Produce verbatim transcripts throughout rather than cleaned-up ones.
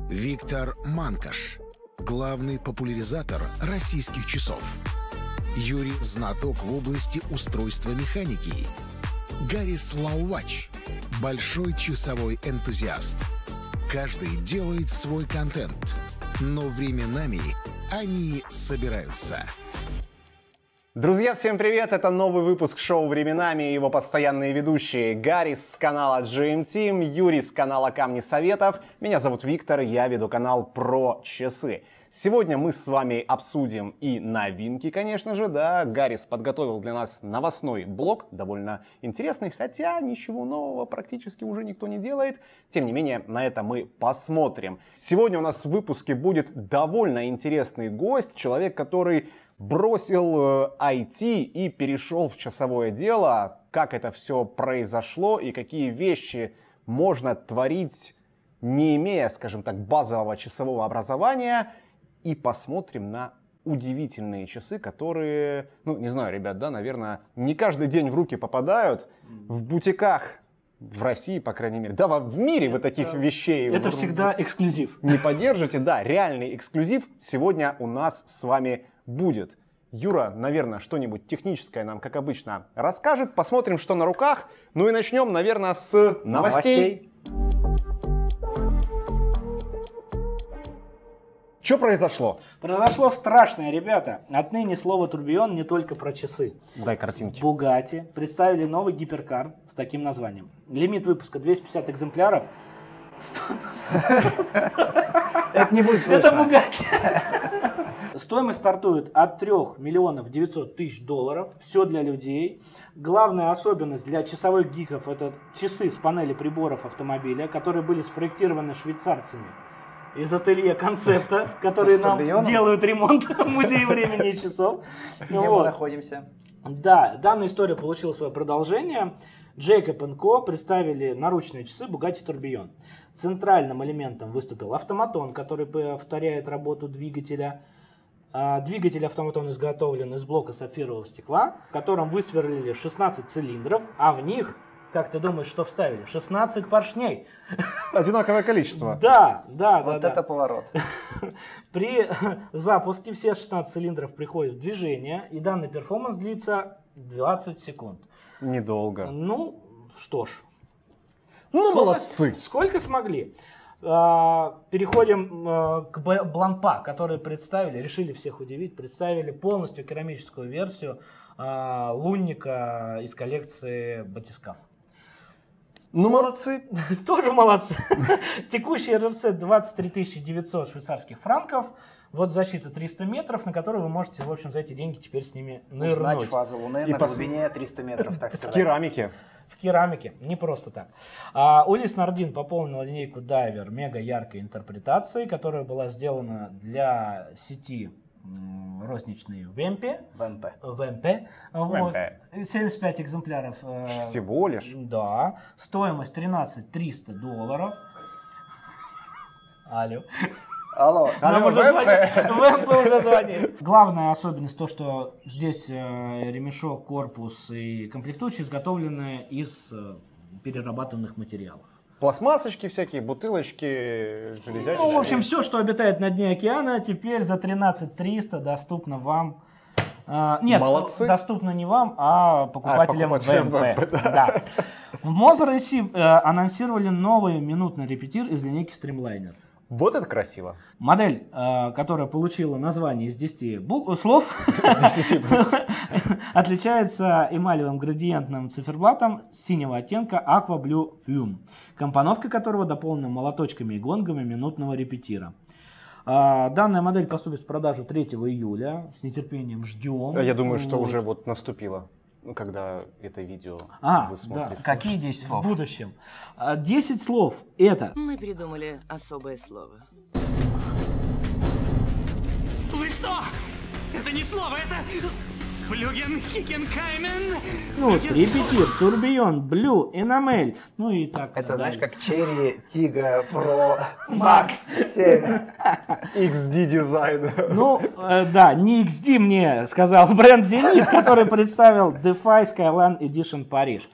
Виктор Манкаш, главный популяризатор российских часов. Юрий – знаток в области устройства механики. Гаррис Лаувач – большой часовой энтузиаст. Каждый делает свой контент, но временами они собираются. Друзья, всем привет! Это новый выпуск шоу «Временами» и его постоянные ведущие Гаррис с канала джи эм Team, Юрий с канала «Камни Советов». Меня зовут Виктор, я веду канал про часы. Сегодня мы с вами обсудим и новинки, конечно же, да. Гаррис подготовил для нас новостной блог, довольно интересный, хотя ничего нового практически уже никто не делает. Тем не менее, на это мы посмотрим. Сегодня у нас в выпуске будет довольно интересный гость, человек, который бросил ай ти и перешел в часовое дело. Как это все произошло и какие вещи можно творить, не имея, скажем так, базового часового образования. И посмотрим на удивительные часы, которые, ну, не знаю, ребят, да, наверное, не каждый день в руки попадают. В бутиках в России, по крайней мере, да, в мире вы таких это, вещей... Это в, всегда эксклюзив. Не поддержите, да, реальный эксклюзив сегодня у нас с вами будет. Юра, наверное, что-нибудь техническое нам, как обычно, расскажет. Посмотрим, что на руках. Ну и начнем, наверное, с новостей. новостей. Что произошло? Произошло страшное, ребята. Отныне слово «турбион» не только про часы. Дай картинки. Bugatti представили новый гиперкар с таким названием. Лимит выпуска двести пятьдесят экземпляров. Это не будет слышно. Это Bugatti. Стоимость стартует от трёх миллионов девятисот тысяч долларов. Все для людей. Главная особенность для часовых гиков – это часы с панели приборов автомобиля, которые были спроектированы швейцарцами из ателье концепта, которые нам делают ремонт в музее времени и часов. Где мы находимся? Да, данная история получила свое продолжение. Джейкоб энд Ко представили наручные часы Bugatti Tourbillon. Центральным элементом выступил автоматон, который повторяет работу двигателя. Двигатель автоматон изготовлен из блока сапфирового стекла, в котором высверлили шестнадцать цилиндров, а в них, как ты думаешь, что вставили? шестнадцать поршней. Одинаковое количество. Да, да, вот да. это да. Поворот. При запуске все шестнадцать цилиндров приходят в движение, и данный перформанс длится двадцать секунд. Недолго. Ну, что ж. Ну, сколько, молодцы. Сколько смогли. Переходим к Blancpain, которые представили, решили всех удивить, представили полностью керамическую версию лунника из коллекции батискаф. Ну, молодцы. Тоже молодцы. Текущий эр эф си двадцать три тысячи девятьсот швейцарских франков. Вот защита триста метров, на которую вы можете, в общем, за эти деньги теперь с ними нырнуть. Узнать фазу Луны и на пос... глубине триста метров, так сказать. В керамике. В керамике, не просто так. А, Улис Нардин пополнила линейку Diver мега яркой интерпретацией, которая была сделана для сети м, розничной в Вемпе. Вемпе. Вемпе. Вот. семьдесят пять экземпляров. Всего лишь? Да. Стоимость тринадцать тысяч триста долларов. Алло. Алло, Алло, Вемпе уже звонит. Главная особенность то, что здесь э, ремешок, корпус и комплектующие изготовлены из э, перерабатыванных материалов. Пластмассочки всякие, бутылочки, железячки. Ну, в общем, все, что обитает на дне океана, теперь за тринадцать тысяч триста доступно вам. Э, нет, молодцы. Доступно не вам, а покупателям, а, покупателям Вемпе. Вемпе, да. Да. В Мозере э, анонсировали новый минутный репетир из линейки Streamliner. Вот это красиво. Модель, э, которая получила название из десяти букв, слов, отличается эмалевым градиентным циферблатом синего оттенка Aqua Blue Fume, компоновка которого дополнена молоточками и гонгами минутного репетира. Э, данная модель поступит в продажу третьего июля. С нетерпением ждем. Я думаю, что вот. уже вот наступило. Когда это видео а, вы смотрите. Да. Какие десять слов? В будущем. десять слов это... Мы придумали особое слово. Вы что? Это не слово, это... Флюген, Хикенкаймен. Ну, репетир, Tourbillon, Blue, Enamel. Ну и так. Это, да, знаешь, да. как Cherry Tiggo Pro Max семь. икс ди дизайн. Ну, э, да, не икс ди мне сказал бренд Zenith, который представил DeFi Skyline Edition Париж.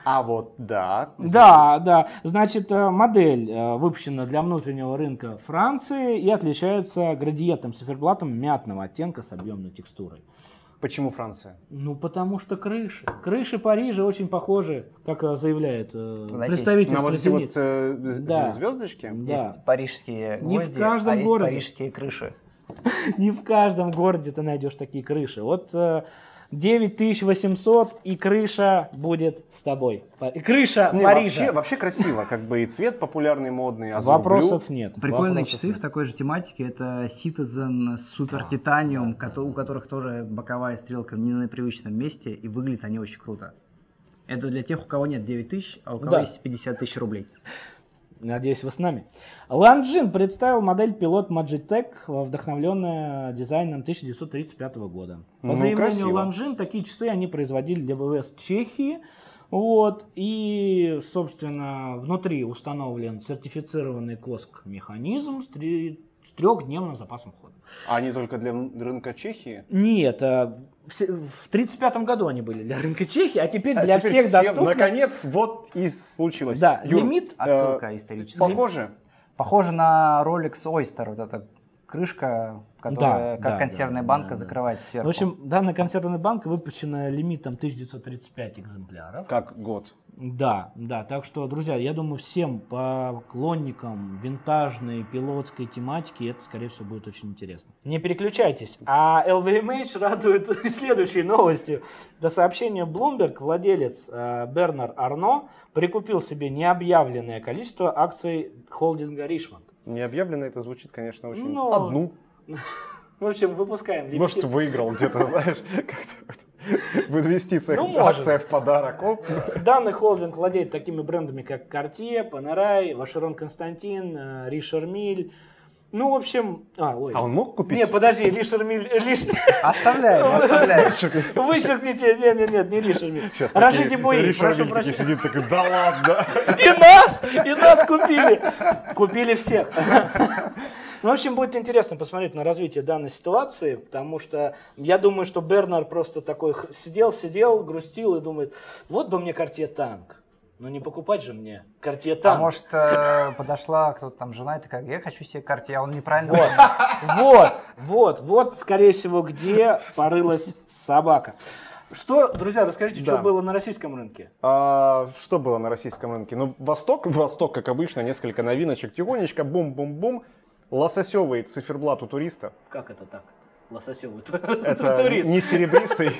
А вот, да. Да, да. Значит, э, модель э, выпущена для внутреннего рынка Франции и отличается градиентом циферблатом мятного оттенка с объемной текстурой. Почему Франция? Ну, потому что крыши. Крыши Парижа очень похожи, как э, заявляет э, Знаете, представитель На вот эти вот Стразениц. э, з- Да. звездочки? Да. Есть парижские Не в гвозди, каждом а есть городе. парижские крыши. Не в каждом городе ты найдешь такие крыши. Вот э, девять тысяч восемьсот и крыша будет с тобой. Па- и крыша Не, Парижа. вообще, вообще красиво, как бы и цвет популярный, модный, азур Вопросов блю. нет. Прикольные Вопросов часы нет. в такой же тематике. Это Citizen Super Titanium, кото- у которых тоже боковая стрелка не на привычном месте, и выглядят они очень круто. Это для тех, у кого нет девять тысяч, а у кого Да. есть пятьдесят тысяч рублей. Надеюсь, вы с нами. Ланжин представил модель Pilot Magitech, вдохновленная дизайном тысяча девятьсот тридцать пятого года. По Ну, заявлению красиво. Ланжин, такие часы они производили для ВВС Чехии. Вот. И, собственно, внутри установлен сертифицированный КОСК-механизм с, три- с трехдневным запасом хода. А они только для м- рынка Чехии? Нет, а, в се- в тридцать пятом году они были для рынка Чехии, а теперь А для теперь всех всем, доступны. наконец, вот и случилось. Да, Юр, лимит- э, Отсылка историческая. Похоже? Похоже на Rolex Oyster, вот эта крышка, которая Да, как да, консервная да, банка да, да. закрывает сверху. В общем, данная консервная банка выпущена лимитом тысяча девятьсот тридцать пять экземпляров. Как год? Да, да, так что, друзья, я думаю, всем поклонникам винтажной пилотской тематики это, скорее всего, будет очень интересно. Не переключайтесь. А эл ви эм эйч радует следующей новостью. До сообщения Bloomberg владелец э, Бернар Арно прикупил себе необъявленное количество акций холдинга Richmond. Необъявленно это звучит, конечно, очень... Ну, Одну. В общем, выпускаем лимит- Может, выиграл где-то, знаешь, как-то вот в инвестициях, Ну, может. акция в подарок. Оп. Данный холдинг владеет такими брендами, как Cartier, Panerai, Vacheron Constantin, Ришер Миль. Ну, в общем... А, ой. А он мог купить? Не, подожди, Ришер Миль лишний. Оставляем, оставляем. Вычеркните, нет, нет, нет, не Ришер Миль. Сейчас Раши такие, Дебуи, Ришар прошу Миль такие прощения. сидит, такой, да ладно. И нас, и нас купили. Купили всех. Ну, в общем, будет интересно посмотреть на развитие данной ситуации, потому что я думаю, что Бернар просто такой х- сидел, сидел, грустил и думает, вот бы мне Cartier танк. Но не покупать же мне Cartier А танк. может, э, подошла кто-то там жена и такая, я хочу себе Cartier, а он неправильно... Вот, вот, вот, вот, скорее всего, где порылась собака. Что, друзья, расскажите, Да. что было на российском рынке? А, что было на российском рынке? Ну, Восток, Восток, как обычно, несколько новиночек, тихонечко, бум-бум-бум. Лососевый циферблат у туриста. Как это так? Лососевый Это турист. не серебристый.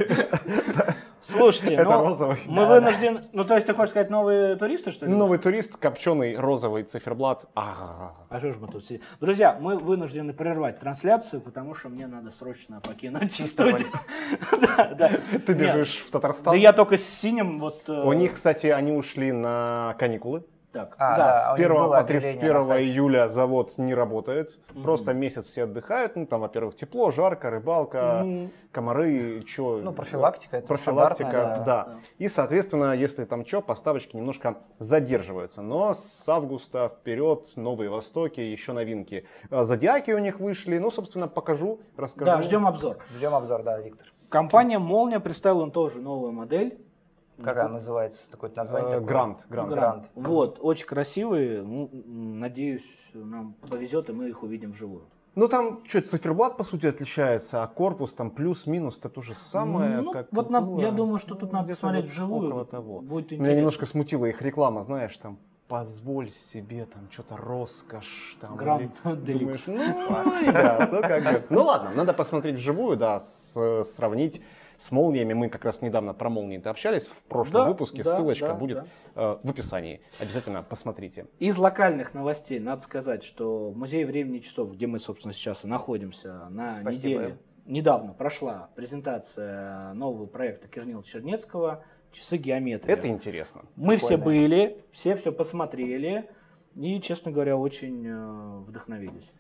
Слушайте, это ну, розовый. мы вынуждены... Ну, то есть ты хочешь сказать новые туристы, что ли? Новый турист, копченый розовый циферблат. А, А что ж мы тут сидим? Друзья, мы вынуждены прервать трансляцию, потому что мне надо срочно покинуть студию. Да, да. Ты Нет. бежишь в Татарстан? Да я только с синим вот... э, У них, кстати, они ушли на каникулы. Так, А, да. да. С у них первого было по объявление тридцать на первого сайте. июля завод не работает. Просто месяц все отдыхают. Ну, там, во-первых, тепло, жарко, рыбалка, Мгм. комары, что. Ну, профилактика, это Профилактика, стандартная, да. да. И, соответственно, если там что, поставочки немножко задерживаются. Но с августа вперед новые Востоки, еще новинки. А, Зодиаки у них вышли. Ну, собственно, покажу, расскажу. Да, ждем обзор. Ждем обзор, да, Виктор. Компания Молния представила тоже новую модель. Как она называется? Такое название? Э, такое? Грант, Грант. Грант. Вот, очень красивые. Ну, м, надеюсь, нам повезет, и мы их увидим вживую. Ну, там что, циферблат, по сути, отличается, а корпус там плюс-минус, это то же самое, Ну, как вот и надо- было. я думаю, что тут надо где-то посмотреть вот вживую. около того. Будет Меня интересно. немножко смутила их реклама, знаешь, там, позволь себе, там, что-то роскошь, там. Гранд или Деликс. думаешь, ну, ребят, ну, как бы. Ну, ладно, надо посмотреть вживую, да, с- сравнить с молниями. Мы как раз недавно про молнии-то общались в прошлом Да, выпуске, да, ссылочка да, будет да. э, в описании. Обязательно посмотрите. Из локальных новостей надо сказать, что Музей времени часов, где мы, собственно, сейчас и находимся, на Спасибо. неделе, недавно прошла презентация нового проекта Кирнила Чернецкого «Часы геометрии». Это интересно. Мы все прикольно. были, все все посмотрели и, честно говоря, очень э, вдохновились.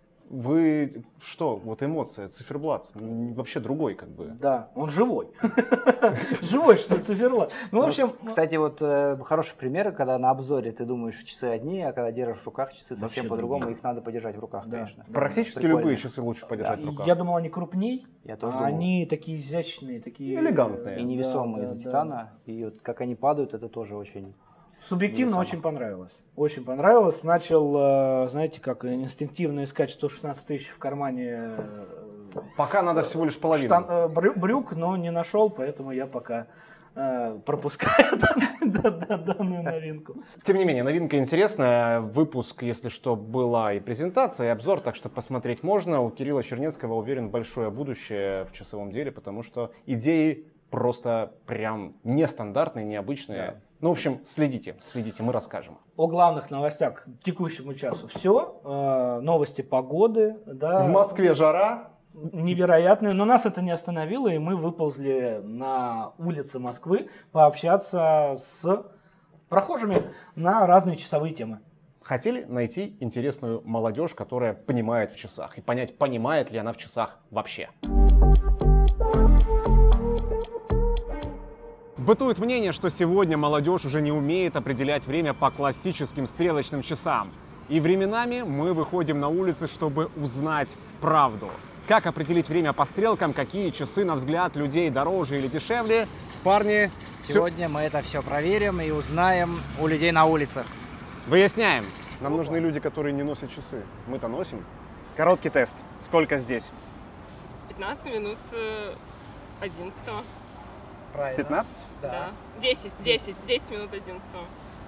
Вы что, вот эмоция, циферблат, м, вообще другой как бы. Да, он живой. Живой, что циферлат. Ну, в общем, Кстати, вот э, хороший пример, когда на обзоре ты думаешь, часы одни, а когда держишь в руках часы Вообще совсем по-другому, другие. их надо подержать в руках, Да. конечно. Практически Прикольно. любые часы лучше подержать в руках. я думал, они крупней, Я тоже а думал. они такие изящные, такие... Элегантные. И невесомые Да, из-за да, титана, и вот как они падают, это тоже очень Субъективно Или очень сама? понравилось. Очень понравилось. Начал, э, знаете, как инстинктивно искать сто шестнадцать тысяч в кармане э, Пока надо всего лишь половину. штан- э, брю- брюк, но не нашел, поэтому я пока э, пропускаю данную новинку. Тем не менее, новинка интересная. Выпуск, если что, была и презентация, и обзор, так что посмотреть можно. У Кирилла Чернецкого, уверен, большое будущее в часовом деле, потому что идеи просто прям нестандартные, необычные. Ну, в общем, следите, следите, мы расскажем. О главных новостях к текущему часу все. Э, новости погоды. Да, В Москве жара. невероятные, но нас это не остановило, и мы выползли на улицы Москвы пообщаться с прохожими на разные часовые темы. Хотели найти интересную молодежь, которая понимает в часах, и понять, понимает ли она в часах вообще. Бытует мнение, что сегодня молодежь уже не умеет определять время по классическим стрелочным часам. И временами мы выходим на улицы, чтобы узнать правду. Как определить время по стрелкам, какие часы, на взгляд людей, дороже или дешевле? Парни, всё- Сегодня мы это все проверим и узнаем у людей на улицах. выясняем. Нам нужны люди, которые не носят часы. Мы-то носим. Короткий тест. Сколько здесь? пятнадцать минут э, одиннадцатого. Правильно. пятнадцать? Да. десять, десять, десять минут одиннадцатого.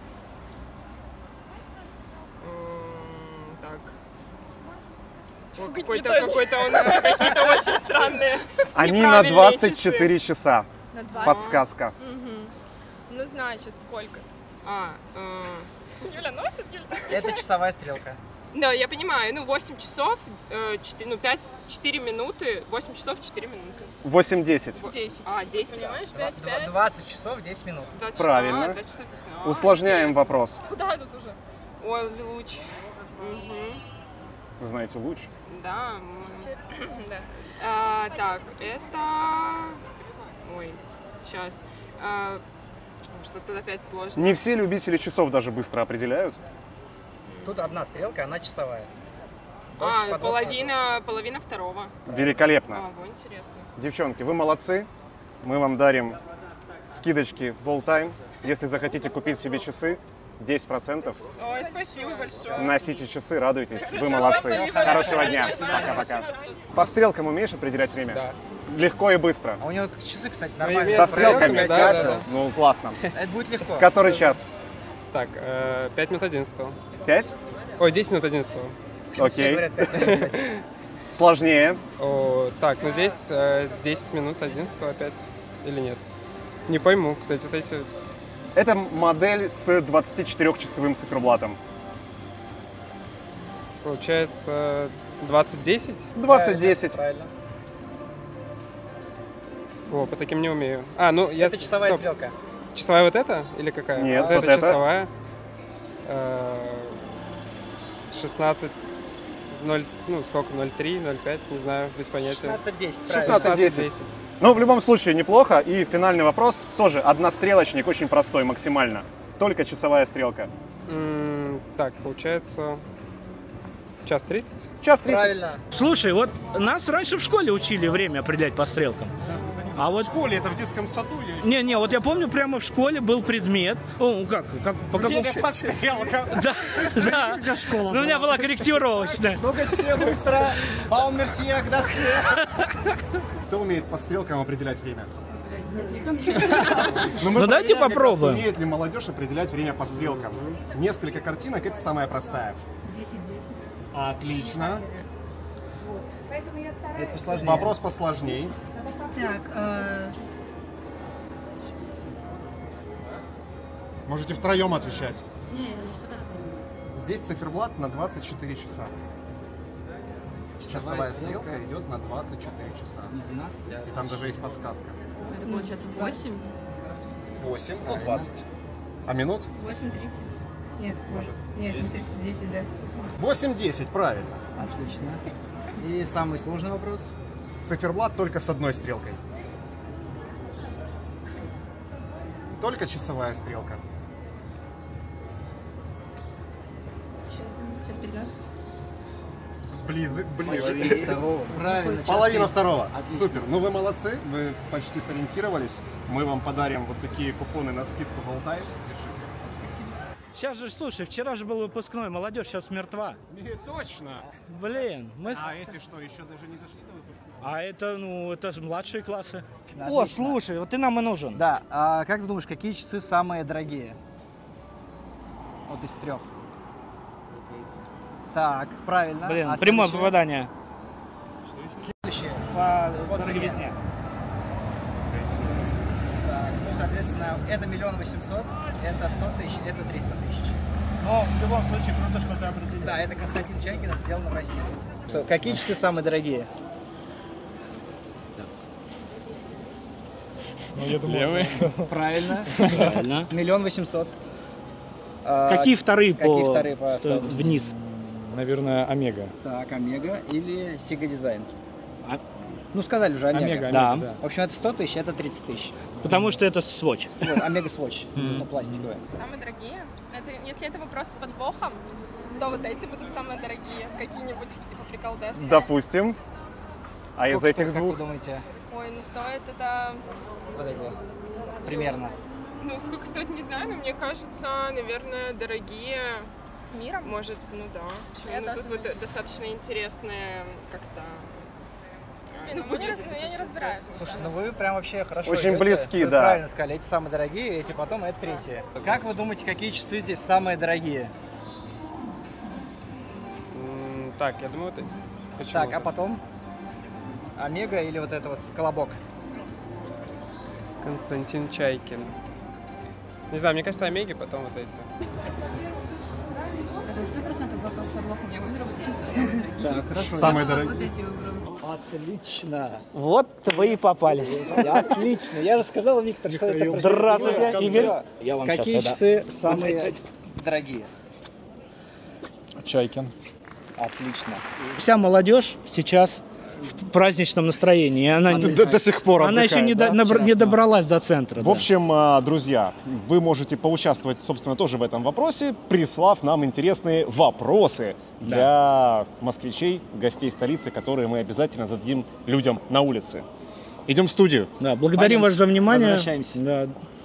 М, Так. О, Какой-то, какой-то он, какие-то очень странные. Они на неправильные двадцать часы. четыре часа. На двадцать. Подсказка. Мгм. Ну, значит, сколько? А, э, Юля носит, Юля? Это часовая стрелка. Да, я понимаю. Ну, восемь часов, э, четыре, ну, пять, четыре минуты, восемь часов, четыре минуты. восемь десять. десять. А, десять. Понимаешь, Два- пять, два- пять. двадцать часов, десять минут. двадцать, Правильно. а, двадцать часов, десять минут. А, Усложняем интересно. вопрос. Куда тут уже? Ой, луч. Мгм. Вы знаете лучше. Да. м. Да. А, так, это... Ой, сейчас. Что-то опять сложно. Не все любители часов даже быстро определяют. Тут одна стрелка, она часовая. Больше А, подводного. половина, половина второго. Великолепно. А, во, интересно. Девчонки, вы молодцы. Мы вам дарим скидочки в Ball Time. Если захотите купить себе часы, десять процентов. Ой, спасибо большое. Носите часы, радуйтесь. Вы молодцы. Хорошего дня. Пока-пока. По стрелкам умеешь определять время? Да. Легко и быстро. А у него часы, кстати, нормальные. Со стрелками? Да, пять? да, да. Ну, классно. Это будет легко. Который час? Так, э, пять минут одиннадцатого. пять? Ой, десять минут одиннадцатого. Все Окей. говорят пять минут, кстати. Сложнее. О, так, ну здесь э, десять минут одиннадцатого опять. Или нет? Не пойму, кстати, вот эти... Это модель с двадцатичетырёхчасовым циферблатом. Получается двадцать десять? двадцать десять. Правильно. О, по таким не умею. А, ну я... Это часовая стоп. стрелка. Часовая вот эта или какая? Нет, вот, вот это это. часовая. Э, шестнадцать ноль, ну сколько, ноль три, ноль пять, не знаю, без понятия. шестнадцать десять, правильно. шестнадцать десять. Ну, в любом случае, неплохо. И финальный вопрос тоже однострелочник, очень простой максимально. Только часовая стрелка. М, так, получается час тридцать. Час тридцать. Правильно. Слушай, вот нас раньше в школе учили время определять по стрелкам. А вот... В школе, это в детском саду. Не-не, вот я помню, прямо в школе был предмет. О, как? как по какому... Стрелка. Да, да. Ну, у меня была корректировочная. Ну-ка, все быстро. Баум мерсье к доске. Кто умеет по стрелкам определять время? Ну, давайте попробуем. Умеет ли молодежь определять время по стрелкам? Несколько картинок, это самая простая. десять десять. Отлично. Это посложнее. Вопрос посложней. Так, э, Можете втроем отвечать. не, сюда. Здесь циферблат на двадцать четыре часа. Часовая стрелка идет на двадцать четыре часа. И там даже есть подсказка. Это получается восемь. восемь, ну двадцать. А минут? восемь тридцать. Нет, может. Нет, не тридцать, десять, да. восемь десять, правильно. Отлично. И самый сложный вопрос. Циферблат только с одной стрелкой. Только часовая стрелка. Сейчас, сейчас пятнадцать. Близ, ближе. Почти второго. Правильно. час Половина тридцать. второго. Отлично. Супер. Ну вы молодцы, вы почти сориентировались. Мы вам подарим вот такие купоны на скидку Болтай. Держите. Сейчас же, слушай, вчера же был выпускной, молодежь сейчас мертва. Точно. Блин, мы... А эти что, еще даже не дошли до выпускного? А это, ну, это же младшие классы. Отлично. О, слушай, вот ты нам и нужен. Да, а как ты думаешь, какие часы самые дорогие? Вот из трех. Так, правильно. Блин, А прямое следующее? попадание. Следующее. По Вот дороговизне. Так, ну, соответственно, это миллион восемьсот, это сто тысяч, это триста тысяч. Но в любом случае круто, что ты определил. Да, это Константин Чайкин, сделано в России. Что, какие часы самые дорогие? Ну, я думаю, левые. Правильно. Правильно. Миллион восемьсот. Какие вторые по, Какие вторые по стоимости? вниз? Наверное, Омега. Так, Омега или Сига Дизайн. А? Ну, сказали же Омега. Омега, Да. Омега, да. В общем, это сто тысяч, это тридцать тысяч. Потому что это Swatch. Сво- Омега Swatch, Мгм. ну, пластиковая. Самые дорогие? Это, если это вопрос с подвохом, то вот эти будут самые дорогие. Какие-нибудь типа приколдесные. Допустим. А из Сколько этих стоит, как двух? вы думаете, Ой, ну стоит это... вот эти? Примерно. Ну, сколько стоит, не знаю, но мне кажется, наверное, дорогие... С миром? Может, ну да. Почему? Я Ну, тоже тут вот достаточно интересные как-то... Не, ну, выглядит я- я не достаточно разбираюсь. интересно. Слушай, ну вы прям вообще хорошо Очень идете. близки, Вы да. правильно сказали, эти самые дорогие, эти потом, это третьи. Как вы думаете, какие часы здесь самые дорогие? М, Так, я думаю, вот эти. Почему Так, а вот потом? Омега или вот это вот колобок? это? Константин Чайкин. Не знаю, мне кажется, Омеги, потом вот эти. Это сто процентов вопрос с подвохом. Я выберу вот эти. Так, хорошо. Самые Вот дорогие. эти выберу. Отлично. Вот вы и попались. Отлично. Я же сказал, Виктор, что это Здравствуйте, профессионал. Игорь. Всё. Я вам Какие щас часы самые дорогие? Чайкин. Отлично. Вся молодежь сейчас в праздничном настроении. и Она, не- До, до сих пор она еще не, отдыхает, до- да? набр- не добралась до центра. В да. общем, а, друзья, вы можете поучаствовать, собственно, тоже в этом вопросе, прислав нам интересные вопросы для москвичей, гостей столицы, которые мы обязательно зададим людям на улице. Идем в студию. Да, благодарим вас за внимание. Возвращаемся. Да.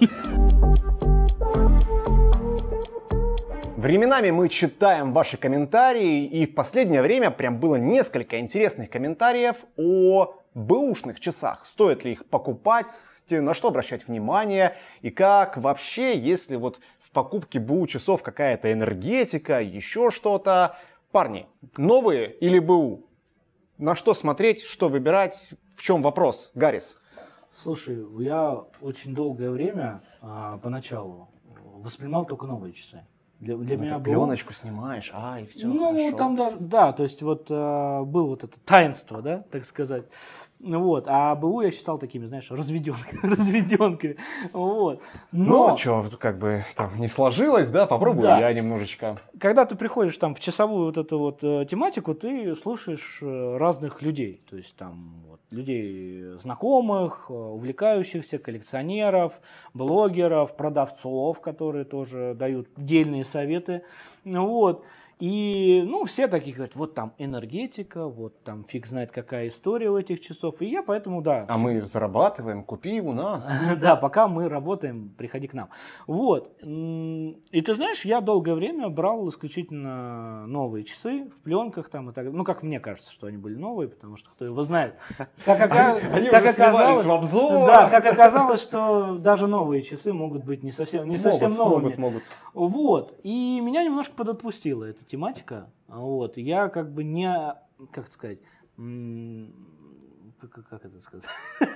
Временами мы читаем ваши комментарии, и в последнее время прям было несколько интересных комментариев о бэушных часах. Стоит ли их покупать, на что обращать внимание, и как вообще, если вот в покупке БУ часов какая-то энергетика, еще что-то. Парни, новые или БУ? На что смотреть, что выбирать, в чем вопрос? Гаррис. Слушай, я очень долгое время а, поначалу воспринимал только новые часы. Для, для Ну, меня ты было... пленочку снимаешь, а, и все, Ну, хорошо. там даже, да, то есть вот э, было вот это таинство, да, так сказать. Ну вот, а БУ я считал такими, знаешь, разведенками, разведенками, вот. Но Ну, что, как бы там не сложилось, да, попробую Да. я немножечко. когда ты приходишь там в часовую вот эту вот э, тематику, ты слушаешь э, разных людей, то есть там вот, людей знакомых, э, увлекающихся, коллекционеров, блогеров, продавцов, которые тоже дают дельные советы, ну вот. И, ну, все такие говорят, вот там энергетика, вот там фиг знает какая история у этих часов. И я поэтому, да. А мы зарабатываем, купи у нас. Да, пока мы работаем, приходи к нам. Вот. М, И ты знаешь, я долгое время брал исключительно новые часы в пленках там и так далее. Ну, как мне кажется, что они были новые, потому что кто его знает. Как ока- Они как уже снимались оказалось- в обзор. Да, как оказалось, что даже новые часы могут быть не совсем, не совсем Могут, новыми. могут, могут. Вот. И меня немножко подотпустила эта тематика. Вот. Я как бы не, как сказать, м, как, как- как это сказать,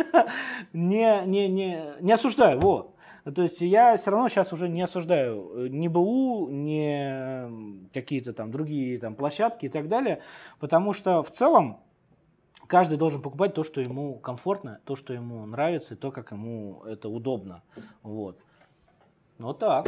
не, не, не, не осуждаю, во. То есть я все равно сейчас уже не осуждаю ни БУ, ни какие-то там другие там площадки и так далее, потому что в целом каждый должен покупать то, что ему комфортно, то, что ему нравится, и то, как ему это удобно. Вот. Вот так.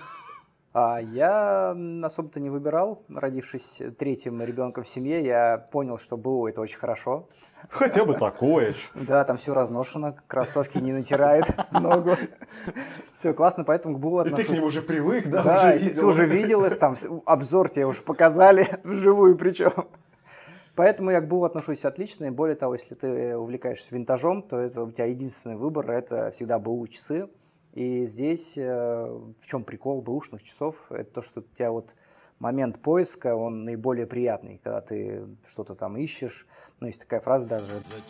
А я м, особо-то не выбирал. Родившись третьим ребенком в семье, я понял, что БУ это очень хорошо. Хотя бы такое ж. Да, там все разношено, кроссовки не натирают ногу. Все классно, поэтому к БУ И ты к отношусь. ним уже привык, да? Да, уже и ты видел. уже видел их, там с- обзор тебе уже показали, вживую причем. Поэтому я к БУ отношусь отлично, и более того, если ты увлекаешься винтажом, то это у тебя единственный выбор, это всегда БУ часы. И здесь э, в чем прикол бэушных часов? Это то, что у тебя вот момент поиска, он наиболее приятный, когда ты что-то там ищешь. Ну, есть такая фраза даже.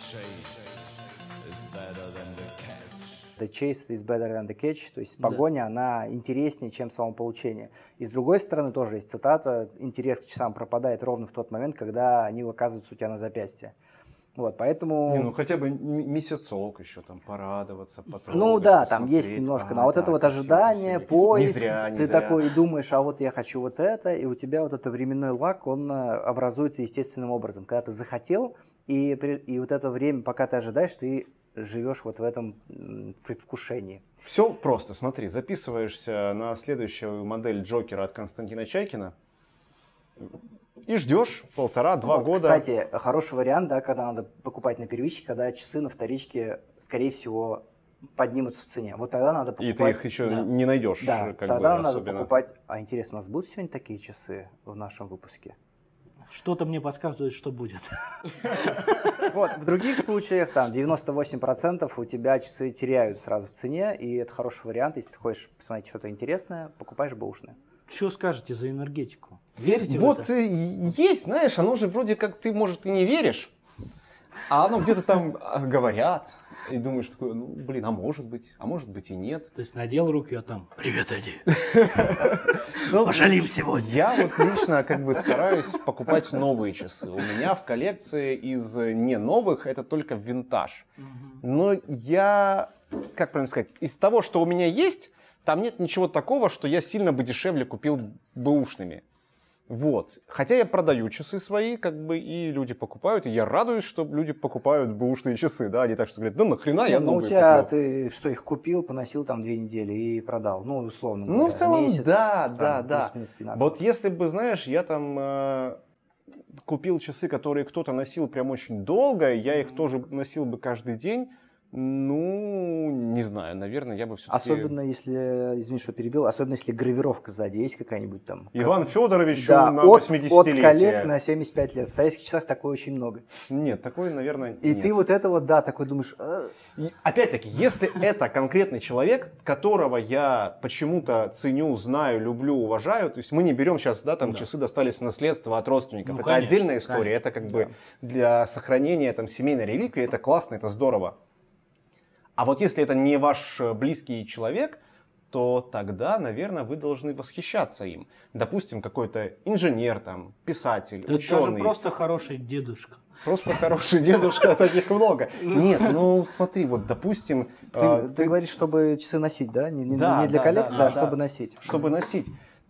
The chase is better than the catch. То есть погоня, да. она интереснее, чем само получение. И с другой стороны тоже есть цитата. Интерес к часам пропадает ровно в тот момент, когда они оказываются у тебя на запястье. Вот, поэтому... Не, ну хотя бы месяцок еще там порадоваться, потрогать, ну да, посмотреть. Там есть немножко, а, но вот да, это вот красиво, ожидание, красиво. поиск, не зря, не ты зря. такой думаешь, а вот я хочу вот это, и у тебя вот этот временной лаг, он образуется естественным образом. Когда ты захотел, и, и вот это время, пока ты ожидаешь, ты живешь вот в этом предвкушении. Все просто, смотри, записываешься на следующую модель Джокера от Константина Чайкина и ждешь полтора-два вот, года. Кстати, хороший вариант, да, когда надо покупать на первичке, когда часы на вторичке, скорее всего, поднимутся в цене. Вот тогда надо покупать. И ты их еще да. не найдешь. Да, как тогда бы, надо особенно. покупать. А интересно, у нас будут сегодня такие часы в нашем выпуске? Что-то мне подсказывает, что будет. Вот, в других случаях, там, девяносто восемь процентов у тебя часы теряют сразу в цене, и это хороший вариант, если ты хочешь посмотреть что-то интересное, покупаешь бэушные. Что скажете за энергетику? Верите вот в это? Есть, знаешь, оно же вроде как ты, может, и не веришь, а оно где-то там говорят, и думаешь такой, ну, блин, а может быть, а может быть и нет. То есть надел руки, а там, привет, Эдди, пошалим сегодня. Я вот лично как бы стараюсь покупать новые часы. У меня в коллекции из не новых это только винтаж. Но я, как правильно сказать, из того, что у меня есть, там нет ничего такого, что я сильно бы дешевле купил бэушными. Вот. Хотя я продаю часы свои, как бы, и люди покупают, и я радуюсь, что люди покупают бэушные часы, да, они так что говорят, да нахрена я новые Ну, у тебя, куплю. Ты что, их купил, поносил там две недели и продал, ну, условно Ну, говоря, в целом, месяц, да, там, да, да. Вот если бы, знаешь, я там э, купил часы, которые кто-то носил прям очень долго, я их тоже носил бы каждый день, ну, не знаю, наверное, я бы все-таки... Особенно если, извини, что перебил, особенно если гравировка сзади есть какая-нибудь там. Иван как... Федорович да, на от, восьмидесятилетие. От коллег на семьдесят пять лет. В советских часах такое очень много. Нет, такое, наверное, И нет. ты вот это вот, да, такой думаешь... А... Опять-таки, если это конкретный человек, которого я почему-то ценю, знаю, люблю, уважаю, то есть мы не берем сейчас, да, там да. часы достались в наследство от родственников, ну, это конечно, отдельная история, конечно, это как да. бы для сохранения там семейной реликвии, это классно, это здорово. А вот если это не ваш близкий человек, то тогда, наверное, вы должны восхищаться им. Допустим, какой-то инженер, там, писатель, это ученый. Даже просто хороший дедушка. Просто хороший дедушка, таких много. Нет, ну смотри, вот допустим... Ты, э, ты, ты говоришь, чтобы часы носить, да? Не, да, не для да, коллекции, да, а да, чтобы да. носить. Чтобы носить.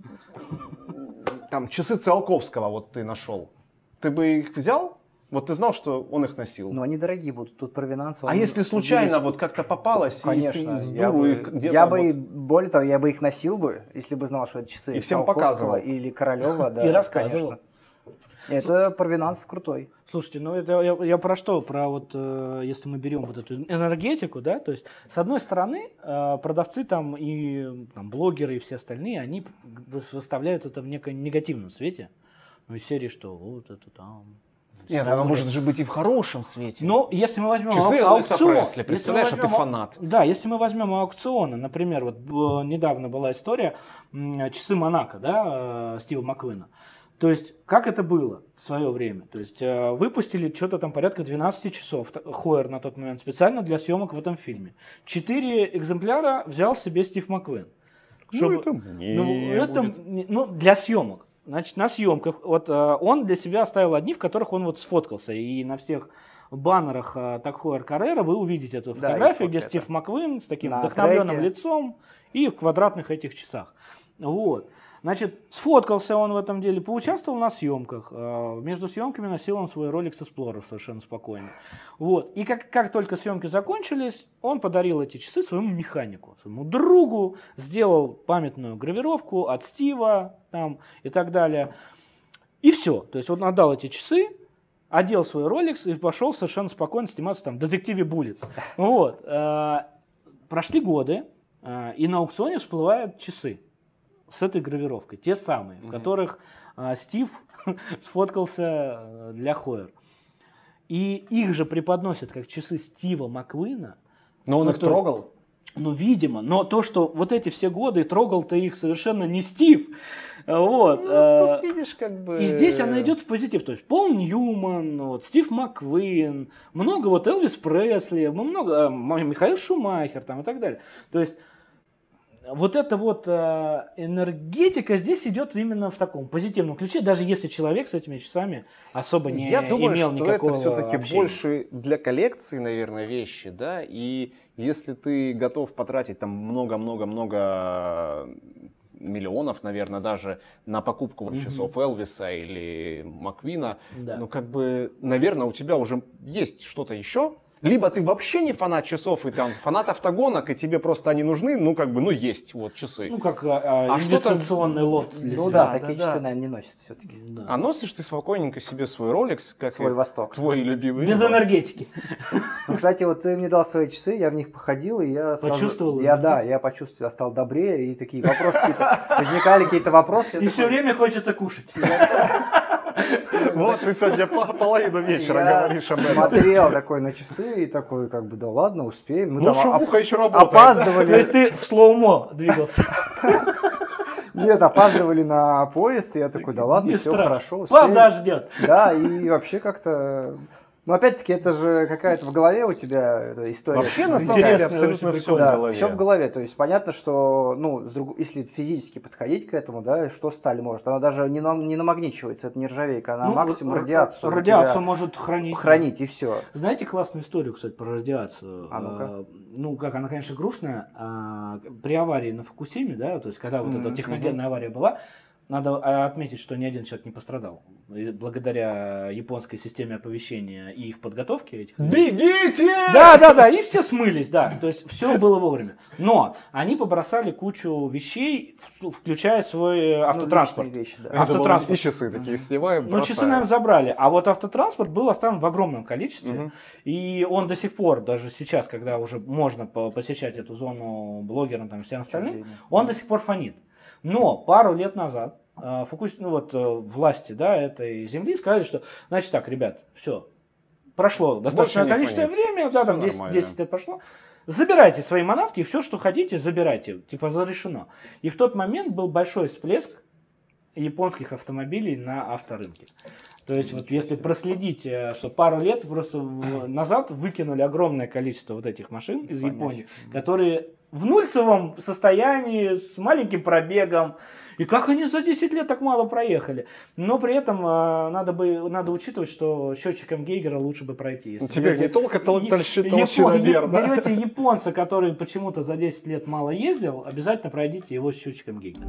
Там часы Циолковского вот ты нашел. Ты бы их взял? Вот ты знал, что он их носил. Ну, они дорогие будут, тут про финансы. А если случайно вот как-то попалось, конечно, и ты с я дуру бы, их где-то... Я бы, вот... более того, я бы их носил бы, если бы знал, что это часы и всем показывал. Или Королева, да. И рассказывал. Конечно. Это провинанс крутой. Слушайте, ну это я, я про что? Про вот, э, если мы берем вот эту энергетику, да, то есть, с одной стороны, э, продавцы там и там, блогеры и все остальные, они выставляют это в неком негативном свете. Ну, из серии, что вот это там... Нет, оно может же быть и в хорошем свете. Но если мы возьмем часы ау- Элвиса аукцион, Пресли, представляешь, возьмем, а ты фанат. Да, если мы возьмем аукционы, например, вот э, недавно была история, э, часы Монако, да, э, Стива Маккуина. То есть, как это было в свое время? То есть, э, выпустили что-то там порядка двенадцать часов, Хойер на тот момент, специально для съемок в этом фильме. Четыре экземпляра взял себе Стив Маккуин. Чтобы, ну, это не ну, это, будет. ну, для съемок. Значит, на съемках вот, э, он для себя оставил одни, в которых он вот сфоткался. И на всех баннерах э, Tag Heuer Carrera вы увидите эту фотографию, да, где Стив Маккуин с таким на вдохновленным треке. лицом и в квадратных этих часах. Вот. Значит, сфоткался он в этом деле, поучаствовал на съемках. Между съемками носил он свой Rolex Explorer совершенно спокойно. Вот. И как, как только съемки закончились, он подарил эти часы своему механику, своему другу, сделал памятную гравировку от Стива там, и так далее. И все. То есть он отдал эти часы, одел свой Rolex и пошел совершенно спокойно сниматься там в «Детективе Буллет». Вот. Прошли годы, и на аукционе всплывают часы с этой гравировкой, те самые, mm-hmm. в которых а, Стив сфоткался для Хойер. И их же преподносят как часы Стива Маккуина. Но он ну, их трогал? Ну, видимо. Но то, что вот эти все годы трогал-то их совершенно не Стив. Вот. Ну, тут видишь, как бы... И здесь она идет в позитив. То есть Пол Ньюман, вот, Стив Маккуин, много вот Элвис Пресли, много Михаил Шумахер там, и так далее. То есть вот эта вот э, энергетика здесь идет именно в таком позитивном ключе, даже если человек с этими часами особо не Я думаю, имел что никакого это все-таки общения. больше для коллекции, наверное, вещи, да, и если ты готов потратить там много-много-много миллионов, наверное, даже на покупку вот, часов mm-hmm. Элвиса или Маквина, да. ну, как бы, наверное, у тебя уже есть что-то еще. Либо ты вообще не фанат часов, и там фанат автогонок, и тебе просто они нужны, ну, как бы, ну, есть вот часы. Ну, как а, а инвестиционный лот. Ну, да, да, такие да, часы, да. наверное, не носят все-таки. Да. А носишь ты спокойненько себе свой Rolex, как свой Восток. Твой любимый. Без энергетики. Ну, кстати, вот ты мне дал свои часы, я в них походил, и я сразу... Почувствовал? Я, да, я почувствовал, я стал добрее, и такие вопросы какие-то, возникали какие-то вопросы. И все время хочется кушать. Вот ты сегодня половину вечера я говоришь об этом. Смотрел такой на часы и такой, как бы, да ладно, успеем. Мы ну, там шумуха еще работает. Опаздывали. То есть ты в слоумо двигался? Нет, опаздывали на поезд, и я такой, да ладно, все хорошо, успеем. Подождет. Да, и вообще как-то... Но опять-таки это же какая-то в голове у тебя эта история. Вообще на самом деле абсолютно все да, в голове. Все в голове. То есть понятно, что ну, с друг... если физически подходить к этому, да, что сталь может? Она даже не, нам... не намагничивается, это нержавейка, она ну, максимум радиацию. Радиацию может хранить. Хранить и все. Знаете классную историю, кстати, про радиацию? А ну-ка. Ну, как она, конечно, грустная. А, при аварии на Фукусиме, да, то есть когда вот mm-hmm. эта техногенная авария была, надо отметить, что ни один человек не пострадал. Благодаря японской системе оповещения и их подготовке этих... Бегите! Да, да, да, и все смылись, да. То есть все было вовремя. Но они побросали кучу вещей, включая свой автотранспорт. Ну, вещи, да. Автотранспорт. И часы такие снимаем, Ну, часы, наверное, забрали. А вот автотранспорт был оставлен в огромном количестве. Угу. И он до сих пор, даже сейчас, когда уже можно посещать эту зону блогерам там, и всем остальным, он до сих пор фонит. Но пару лет назад Фукус... ну, вот, власти да, этой земли сказали, что, значит так, ребят, все, прошло достаточное количество времени, да, там десять, десять лет прошло, забирайте свои манатки, и все, что хотите, забирайте, типа разрешено. И в тот момент был большой всплеск японских автомобилей на авторынке. То есть, вот, если проследить, что пару лет просто назад выкинули огромное количество вот этих машин из Понятно. Японии, которые в нульцевом состоянии, с маленьким пробегом. И как они за десять лет так мало проехали? Но при этом э, надо, бы, надо учитывать, что счетчиком Гейгера лучше бы пройти. Если тебе не только толщиновер, да? Берете японца, который почему-то за десять лет мало ездил, обязательно пройдите его с счетчиком Гейгера.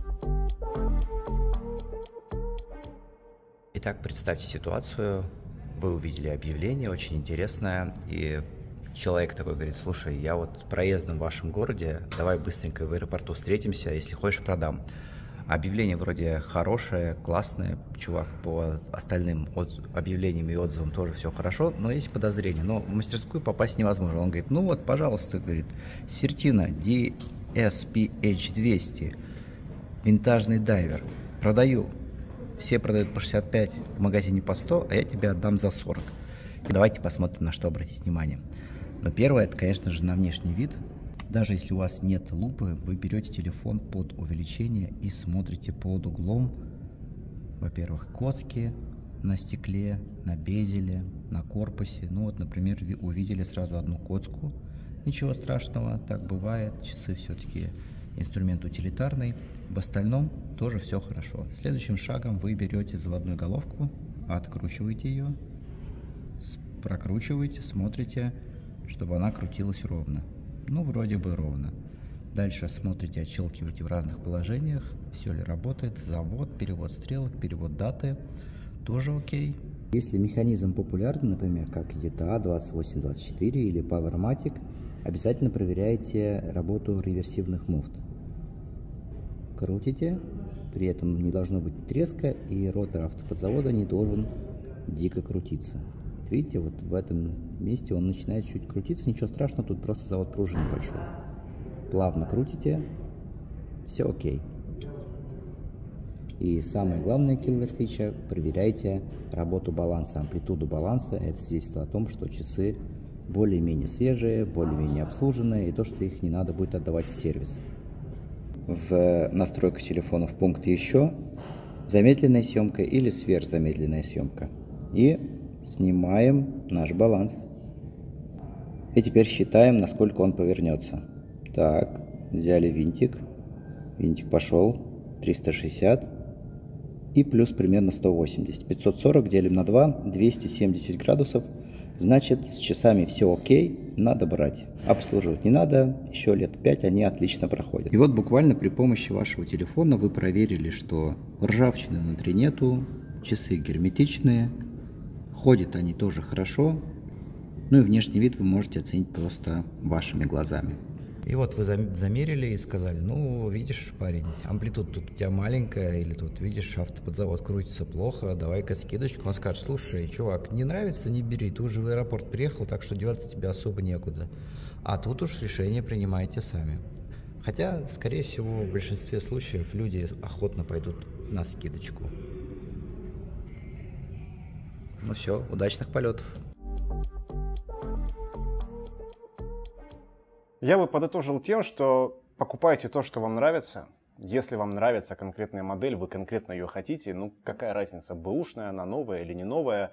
Итак, представьте ситуацию. Вы увидели объявление, очень интересное, и человек такой говорит: слушай, я вот проездом в вашем городе, давай быстренько в аэропорту встретимся, если хочешь, продам. Объявление вроде хорошее, классное, чувак, по остальным от... объявлениям и отзывам тоже все хорошо, но есть подозрение, но в мастерскую попасть невозможно. Он говорит: ну вот, пожалуйста, говорит, Сертина ди эс пи эйч двести, винтажный дайвер, продаю. Все продают по шестьдесят пять, в магазине по сто, а я тебе отдам за сорок. И давайте посмотрим, на что обратить внимание. Но первое, это, конечно же, на внешний вид. Даже если у вас нет лупы, вы берете телефон под увеличение и смотрите под углом, во-первых, коцки на стекле, на безеле, на корпусе. Ну вот, например, увидели сразу одну коцку. Ничего страшного, так бывает. Часы все-таки инструмент утилитарный. В остальном тоже все хорошо. Следующим шагом вы берете заводную головку, откручиваете ее, прокручиваете, смотрите, чтобы она крутилась ровно. Ну, вроде бы ровно. Дальше смотрите, отщелкиваете в разных положениях, все ли работает, завод, перевод стрелок, перевод даты, тоже окей. Если механизм популярный, например, как и и ти эй двадцать восемь двадцать четыре или Powermatic, обязательно проверяйте работу реверсивных муфт. Крутите, при этом не должно быть треска, и ротор автоподзавода не должен дико крутиться. Видите, вот в этом месте он начинает чуть крутиться, ничего страшного, тут просто завод пружины большой. Плавно крутите, все окей. И самое главное киллер-фича, проверяйте работу баланса, амплитуду баланса. Это свидетельство о том, что часы более-менее свежие, более-менее обслуженные, и то, что их не надо будет отдавать в сервис. В настройках телефона в пункте «Еще» замедленная съемка или сверхзамедленная съемка. И снимаем наш баланс. И теперь считаем, насколько он повернется. Так, взяли винтик. Винтик пошел. триста шестьдесят. И плюс примерно сто восемьдесят. пятьсот сорок делим на два. двести семьдесят градусов. Значит, с часами все окей, надо брать. Обслуживать не надо, еще лет пять они отлично проходят. И вот буквально при помощи вашего телефона вы проверили, что ржавчины внутри нету, часы герметичные, ходят они тоже хорошо, ну и внешний вид вы можете оценить просто вашими глазами. И вот вы замерили и сказали, ну, видишь, парень, амплитуда тут у тебя маленькая, или тут, видишь, автоподзавод крутится плохо, давай-ка скидочку. Он скажет, слушай, чувак, не нравится, не бери, ты уже в аэропорт приехал, так что деваться тебе особо некуда. А тут уж решение принимаете сами. Хотя, скорее всего, в большинстве случаев люди охотно пойдут на скидочку. Ну все, удачных полетов. Я бы подытожил тем, что покупайте то, что вам нравится. Если вам нравится конкретная модель, вы конкретно ее хотите, ну какая разница, бэушная она, новая или не новая.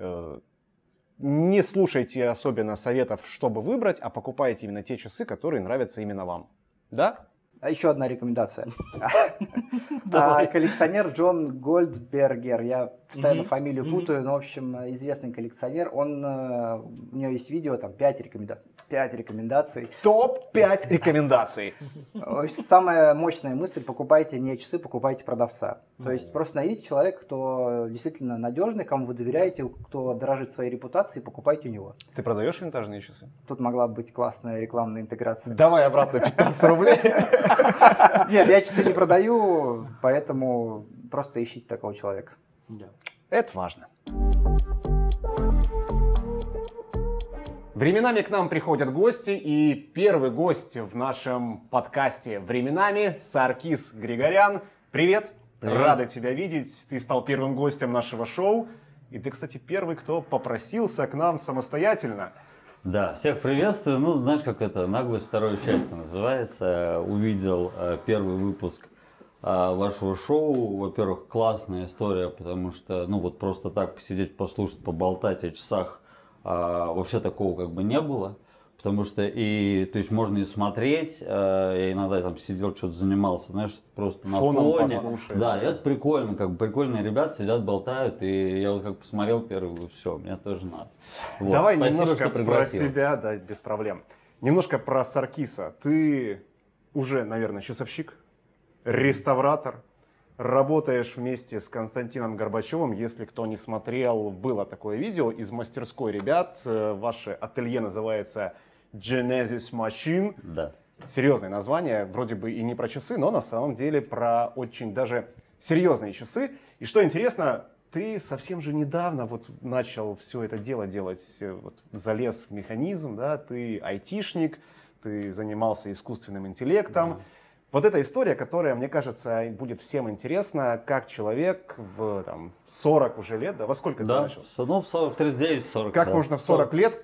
Не слушайте особенно советов, чтобы выбрать, а покупайте именно те часы, которые нравятся именно вам. Да? А еще одна рекомендация. Коллекционер Джон Гольдбергер. Я постоянно фамилию путаю, но, в общем, известный коллекционер. Он, у него есть видео, там, пять рекомендаций. пять рекомендаций. топ пять рекомендаций. Самая мощная мысль: покупайте не часы, покупайте продавца. То есть просто найдите человека, кто действительно надежный, кому вы доверяете, кто дорожит своей репутацией, покупайте у него. Ты продаешь винтажные часы? Тут могла быть классная рекламная интеграция. Давай обратно пятнадцать рублей. Нет, я часы не продаю, поэтому просто ищите такого человека. Это важно. Временами к нам приходят гости, и первый гость в нашем подкасте «Временами» Саркис Григорян. Привет. Привет! Рады тебя видеть. Ты стал первым гостем нашего шоу. И ты, кстати, первый, кто попросился к нам самостоятельно. Да, всех приветствую. Ну, знаешь, как это, наглость второе счастье называется. Увидел э, первый выпуск э, вашего шоу. Во-первых, классная история, потому что, ну, вот просто так посидеть, послушать, поболтать о часах э, вообще такого как бы не было. Потому что и, то есть, можно и смотреть, э, я иногда там сидел, что-то занимался, знаешь, просто на фоном фоне. Послушай. Да, и это прикольно, как бы прикольные ребята сидят, болтают, и я вот как посмотрел первый, все, мне тоже надо. Вот. Давай Спасибо, немножко про тебя, да, без проблем. Немножко про Саркиса. Ты уже, наверное, часовщик, реставратор, работаешь вместе с Константином Горбачевым. Если кто не смотрел, было такое видео из мастерской ребят. Ваше ателье называется Genesis Machine. Да. Серьезное название, вроде бы и не про часы, но на самом деле про очень даже серьезные часы. И что интересно, ты совсем же недавно вот начал все это дело делать, вот, залез в механизм, да, ты айтишник, ты занимался искусственным интеллектом. Да. Вот эта история, которая, мне кажется, будет всем интересна, как человек в там, сорок уже лет, да, во сколько да, ты начал? Ну, в сорок, тридцать девять сорок. Как да. можно в сорок лет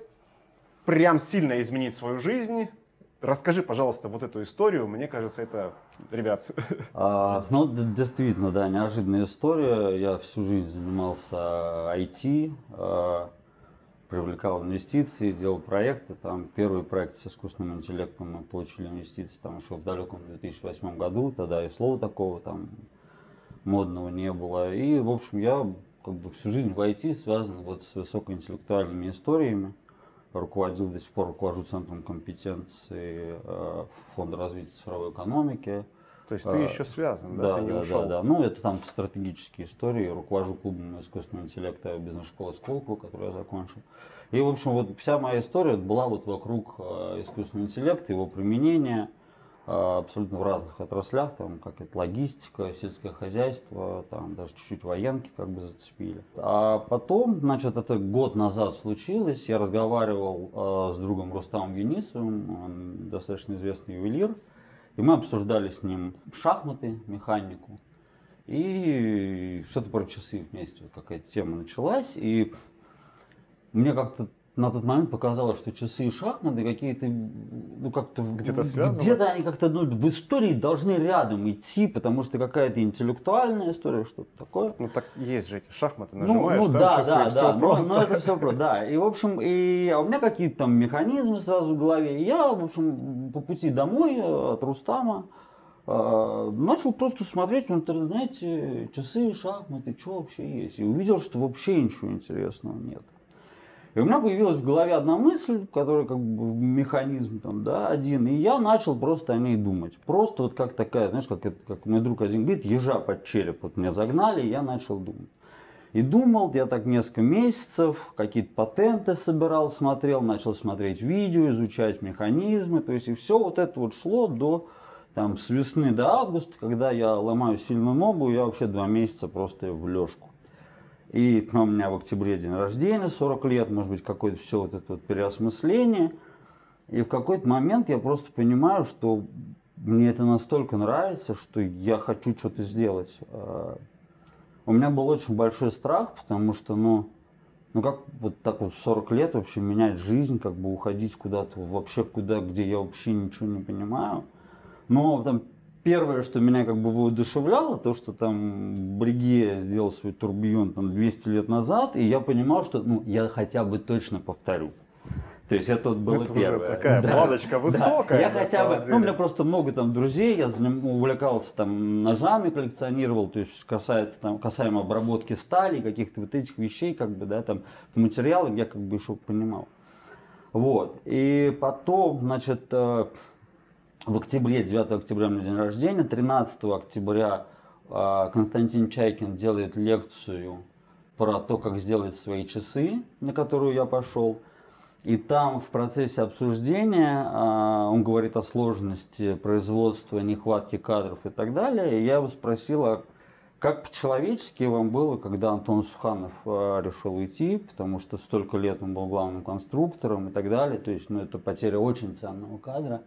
прям сильно изменить свою жизнь? Расскажи, пожалуйста, вот эту историю. Мне кажется, это, ребят... А, ну, действительно, да, неожиданная история. Я всю жизнь занимался ай ти, а, привлекал инвестиции, делал проекты. Там первый проект с искусственным интеллектом мы получили инвестиции там еще в далеком две тысячи восьмом году. Тогда и слова такого там модного не было. И, в общем, я как бы всю жизнь в ай ти связан вот с высокоинтеллектуальными историями. Руководил, до сих пор руковожу Центром компетенции э, Фонда развития цифровой экономики. То есть ты э, еще связан, да? Да, ты не да, ушел. да, да. Ну, это там стратегические истории. Руковожу клубом искусственного интеллекта бизнес-школы Сколково, которую я закончил. И, в общем, вот вся моя история была вот вокруг э, искусственного интеллекта, его применения э, абсолютно в разных отраслях, там, как это логистика, сельское хозяйство, там даже чуть-чуть военки как бы зацепили. А потом, значит, это год назад случилось, я разговаривал э, с другом Рустамом Юнисовым, он достаточно известный ювелир, и мы обсуждали с ним шахматы, механику, и что-то про часы вместе, вот какая-то тема началась, и мне как-то на тот момент показалось, что часы и шахматы какие-то, ну как-то где-то связаны. Где-то они как-то ну, в истории должны рядом идти, потому что какая-то интеллектуальная история, что-то такое. Ну так есть же эти шахматы, Ну, нажимаешь, ну там да, часы, да, все да, просто. но, но это все просто, да. И в общем, и а у меня какие-то там механизмы сразу в голове. И я, в общем, по пути домой от Рустама э, начал просто смотреть в интернете часы, шахматы, что вообще есть. И увидел, что вообще ничего интересного нет. И у меня появилась в голове одна мысль, которая как бы механизм там, да, один, и я начал просто о ней думать. Просто вот как такая, знаешь, как, это, как мой друг один говорит, ежа под череп вот меня загнали, и я начал думать. И думал, я так несколько месяцев, какие-то патенты собирал, смотрел, начал смотреть видео, изучать механизмы, то есть и все вот это вот шло до, там, с весны до августа, когда я ломаю сильную ногу, я вообще два месяца просто в лёжку. И у меня в октябре день рождения, сорок лет, может быть, какое-то все вот это вот переосмысление. И в какой-то момент я просто понимаю, что мне это настолько нравится, что я хочу что-то сделать. У меня был очень большой страх, потому что, ну, ну как вот так вот в сорок лет вообще менять жизнь, как бы уходить куда-то, вообще куда, где я вообще ничего не понимаю. Но там первое, что меня как бы воодушевляло, то, что там Бреге сделал свой турбион там двести лет назад, и я понимал, что ну, я хотя бы точно повторю. То есть это вот было это первое. Уже такая да. планочка высокая. Да. Я хотя бы, ну, у меня просто много там друзей, я увлекался там ножами, коллекционировал, то есть касается там, касаемо обработки стали, каких-то вот этих вещей, как бы, да, там, по материалам я как бы еще понимал. Вот. И потом, значит, в октябре, девятого октября у меня день рождения, тринадцатого октября Константин Чайкин делает лекцию про то, как сделать свои часы, на которую я пошел. И там в процессе обсуждения э, он говорит о сложности производства, нехватке кадров и так далее. И я его спросил, а как по-человечески вам было, когда Антон Суханов э, решил уйти, потому что столько лет он был главным конструктором и так далее. То есть, ну, это потеря очень ценного кадра.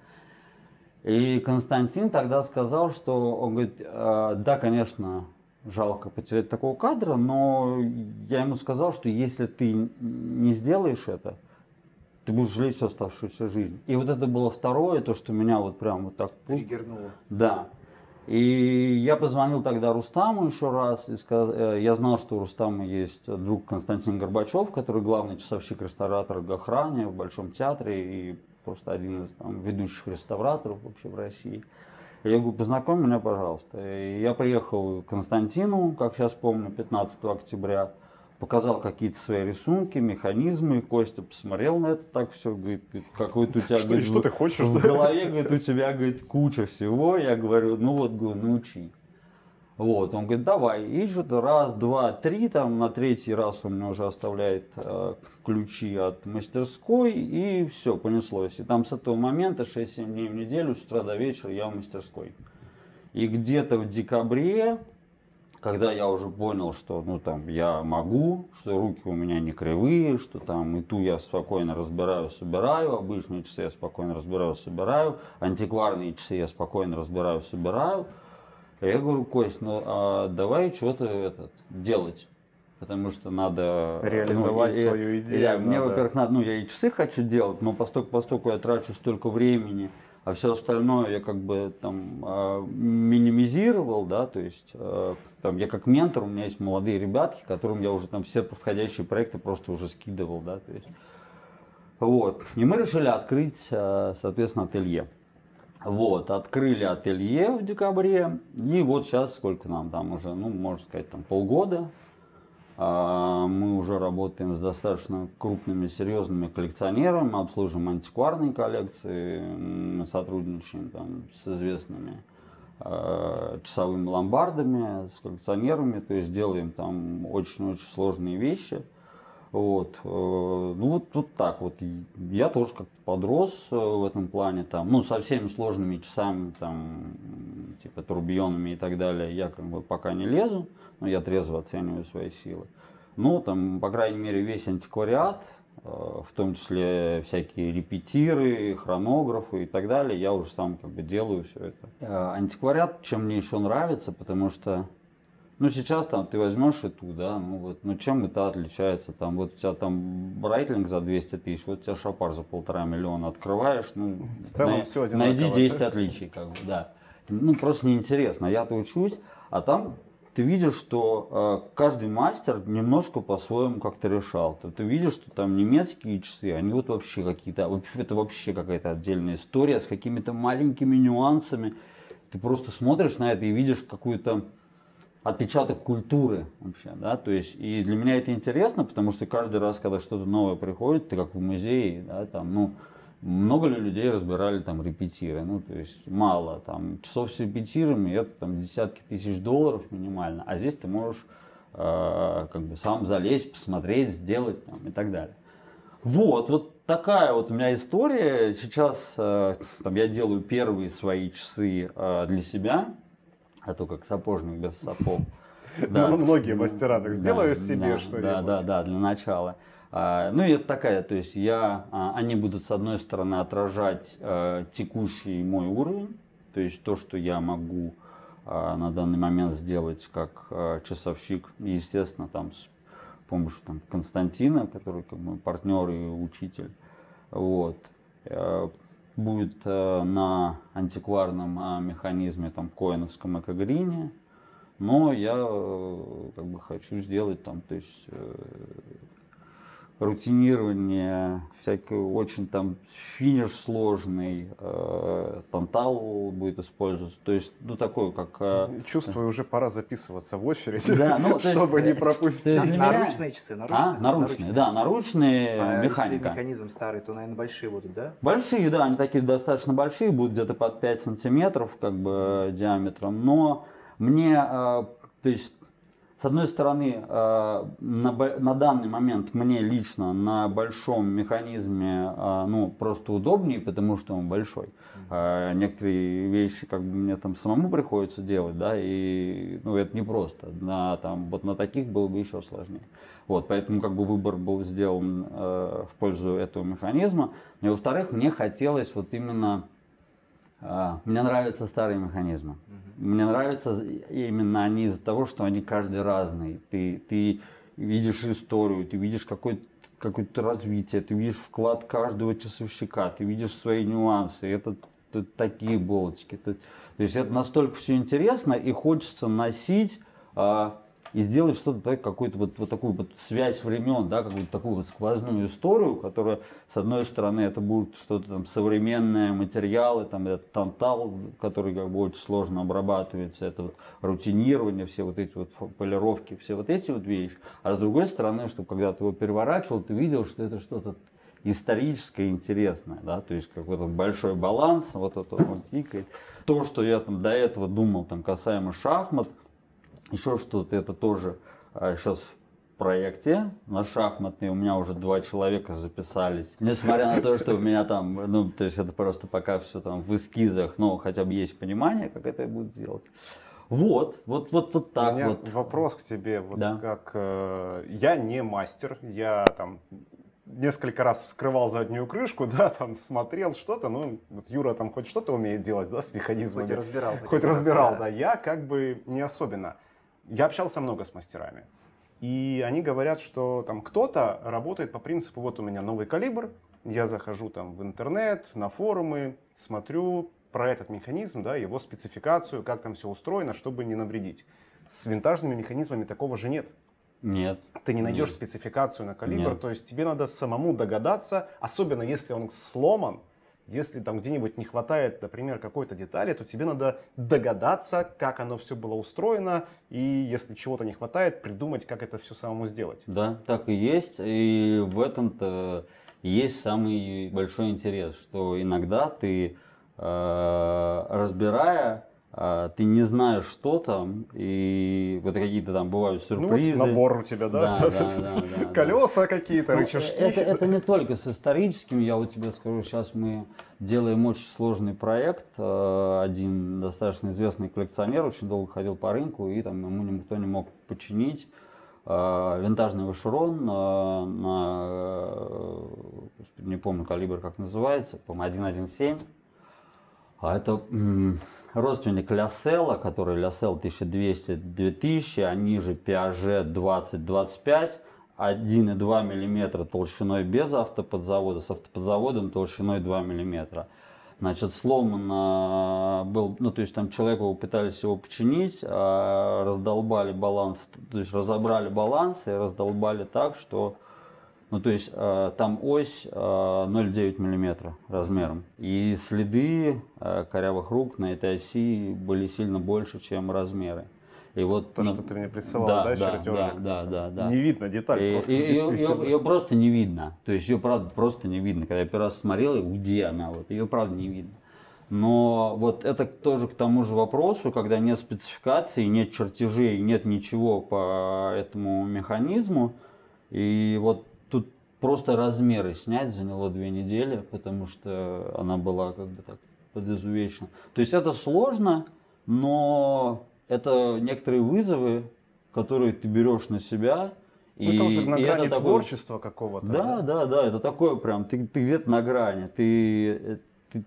И Константин тогда сказал, что он говорит, э, да, конечно, жалко потерять такого кадра, но я ему сказал, что если ты не сделаешь это, ты будешь жалеть всю оставшуюся жизнь. И вот это было второе, то, что меня вот прям вот так... Триггернуло. Да. И я позвонил тогда Рустаму еще раз. И сказал, я знал, что у Рустама есть друг Константин Горбачев, который главный часовщик-реставратор в охране в Большом театре и просто один из там, ведущих реставраторов вообще в России. И я говорю, познакомь меня, пожалуйста. И я приехал к Константину, как сейчас помню, пятнадцатого октября. Показал какие-то свои рисунки, механизмы, Костя посмотрел на это так все, говорит, какой-то у тебя что, говорит, что ты хочешь, в да? голове, говорит, у тебя, говорит, куча всего. Я говорю, ну вот, говорю, научи. Вот, он говорит, давай. И что-то раз, два, три, там на третий раз он мне уже оставляет э, ключи от мастерской, и все, понеслось. И там с этого момента шесть-семь дней в неделю, с утра до вечера я в мастерской. И где-то в декабре, когда я уже понял, что ну, там, я могу, что руки у меня не кривые, что там и ту я спокойно разбираю, собираю, обычные часы я спокойно разбираю, собираю, антикварные часы я спокойно разбираю, собираю. Я говорю, Кость, ну а давай что-то этот, делать, потому что надо... Реализовать ну, свою и, идею. Я, мне, надо... во-первых, надо, ну я и часы хочу делать, но поскольку, поскольку я трачу столько времени, а все остальное я как бы там э, минимизировал, да, то есть э, там, я как ментор, у меня есть молодые ребятки, которым я уже там все входящие проекты просто уже скидывал, да, то есть вот. И мы решили открыть, э, соответственно, ателье. Вот, открыли ателье в декабре, и вот сейчас сколько нам там уже, ну, можно сказать, там полгода. Мы уже работаем с достаточно крупными, серьезными коллекционерами, мы обслуживаем антикварные коллекции, мы сотрудничаем там с известными э, часовыми ломбардами, с коллекционерами, то есть делаем там очень-очень сложные вещи. Вот. Ну вот, вот так вот. Я тоже как-то подрос в этом плане, там, ну, со всеми сложными часами, там, типа турбионами и так далее, я как бы пока не лезу, но я трезво оцениваю свои силы. Ну, там, по крайней мере, весь антиквариат, в том числе всякие репетиры, хронографы и так далее, я уже сам как бы делаю все это. Антиквариат, чем мне еще нравится, потому что Ну, сейчас там ты возьмешь эту, да, ну вот, ну чем это отличается? Там вот у тебя там Брайтлинг за двести тысяч, вот у тебя Шапар за полтора миллиона открываешь, ну, в целом на, все одинаково. Найди десять отличий, как бы, да. Ну, просто неинтересно. Я-то учусь, а там ты видишь, что э, каждый мастер немножко по-своему как-то решал. Ты, ты видишь, что там немецкие часы, они вот вообще какие-то, это вообще какая-то отдельная история с какими-то маленькими нюансами. Ты просто смотришь на это и видишь какую-то отпечаток культуры вообще, да, то есть, и для меня это интересно, потому что каждый раз, когда что-то новое приходит, ты как в музее, да, там, ну, много ли людей разбирали там репетиры, ну, то есть, мало, там, часов с репетирами, это там десятки тысяч долларов минимально, а здесь ты можешь, э, как бы, сам залезть, посмотреть, сделать, там, и так далее. Вот, вот такая вот у меня история, сейчас, э, там, я делаю первые свои часы э, для себя, а то как сапожник без сапог. Да. Многие мастера так сделают да, себе да, что-нибудь. Да, да, да, для начала. А, ну и это такая, то есть я, а, они будут с одной стороны отражать а, текущий мой уровень, то есть то, что я могу а, на данный момент сделать как а, часовщик, естественно, там с помощью там, Константина, который как мой партнер и учитель. Вот. Будет э, на антикварном э, механизме, там, коиновском экогрине, но я э, как бы хочу сделать там, то есть э, рутинирование, всякий очень там финиш сложный, э, тантал будет использоваться, то есть, ну, такой, как... Э, Чувствую, уже пора записываться в очередь, да, ну, чтобы есть, не пропустить. Меня... Наручные часы, наручные? А? Наручные, наручные, да, наручные, а механика. Если механизм старый, то, наверное, большие будут, да? Большие, да, они такие достаточно большие, будут где-то под пять сантиметров, как бы, диаметром, но мне, э, то есть, с одной стороны, э, на, на данный момент мне лично на большом механизме э, ну, просто удобнее, потому что он большой. Э, некоторые вещи как бы мне там самому приходится делать, да, и ну, это непросто. На, там, вот на таких было бы еще сложнее. Вот, поэтому как бы выбор был сделан э, в пользу этого механизма. И во-вторых, мне хотелось вот именно... Uh, мне нравятся старые механизмы. Uh-huh. Мне нравятся именно они из-за того, что они каждый разный. Ты, ты видишь историю, ты видишь какое-то, какое-то развитие, ты видишь вклад каждого часовщика, ты видишь свои нюансы. Это, это такие булочки. Это, то есть это настолько все интересно и хочется носить uh, и сделать что-то так, какую-то вот, вот такую вот связь времен, да, какую-то такую вот сквозную историю, которая, с одной стороны, это будет что-то там современное, материалы, там этот тантал, который как бы очень сложно обрабатывается, это вот рутинирование, все вот эти вот полировки, все вот эти вот вещи. А с другой стороны, чтобы когда ты его переворачивал, ты видел, что это что-то историческое, интересное, да, то есть какой-то большой баланс, вот это вот тикает. То, что я там до этого думал там касаемо шахмат, еще что-то, это тоже а, сейчас в проекте на шахматные. У меня уже два человека записались. Несмотря на то, что у меня там, ну, то есть это просто пока все там в эскизах, но хотя бы есть понимание, как это будет делать. Вот, вот, вот, вот так У меня вот. вопрос к тебе, вот да. как э, я не мастер, я там несколько раз вскрывал заднюю крышку, да, там смотрел что-то, ну, вот Юра там хоть что-то умеет делать, да, с механизмами. Хоть разбирал. Хоть, хоть разбирал, раз, да. да. Я как бы не особенно. Я общался много с мастерами. И они говорят, что там кто-то работает по принципу, вот у меня новый калибр, я захожу там в интернет, на форумы, смотрю про этот механизм, да, его спецификацию, как там все устроено, чтобы не навредить. С винтажными механизмами такого же нет. Нет. Ты не найдешь нет. спецификацию на калибр, Нет. то есть тебе надо самому догадаться, особенно если он сломан, если там где-нибудь не хватает, например, какой-то детали, то тебе надо догадаться, как оно все было устроено, и если чего-то не хватает, придумать, как это все самому сделать. Да, так и есть, и в этом-то есть самый большой интерес, что иногда ты, э, разбирая, э, ты не знаешь, что там, и вот какие-то там бывают сюрпризы. Ну вот набор у тебя, да? Да, да, да, да, колеса какие-то, ну, рычажки. Это, это не только с историческим, я вот тебе скажу, сейчас мы делаем очень сложный проект. Один достаточно известный коллекционер очень долго ходил по рынку, и там ему никто не мог починить. Винтажный вашерон на, на, не помню калибр как называется, по-моему один один семь. А это м, родственник Лясела, который Лясел тысяча двести — две тысячи, а ниже Piaget двадцать — двадцать пять, один и два миллиметра толщиной без автоподзавода, с автоподзаводом толщиной два миллиметра. Значит, сломан был, ну, то есть там человеку пытались его починить, а раздолбали баланс, то есть разобрали баланс и раздолбали так, что, ну, то есть там ось ноль целых девять миллиметра размером. И следы корявых рук на этой оси были сильно больше, чем размеры. И вот, то, ну, что ты мне присылал, да, да, да, чертежик? да, да, да, да. Не видно деталь, и, просто и, действительно. Ее, ее просто не видно. То есть ее, правда, просто не видно. Когда я первый раз смотрел, где она, вот, ее, правда, не видно. Но вот это тоже к тому же вопросу, когда нет спецификации, нет чертежей, нет ничего по этому механизму. И вот тут просто размеры снять заняло две недели, потому что она была как бы так подизувечена. То есть это сложно, но это некоторые вызовы, которые ты берешь на себя. Ну, и, это уже на и грани это творчества такой... какого-то. Да, да, да, это такое прям, ты, ты где-то на грани. Ты, ты,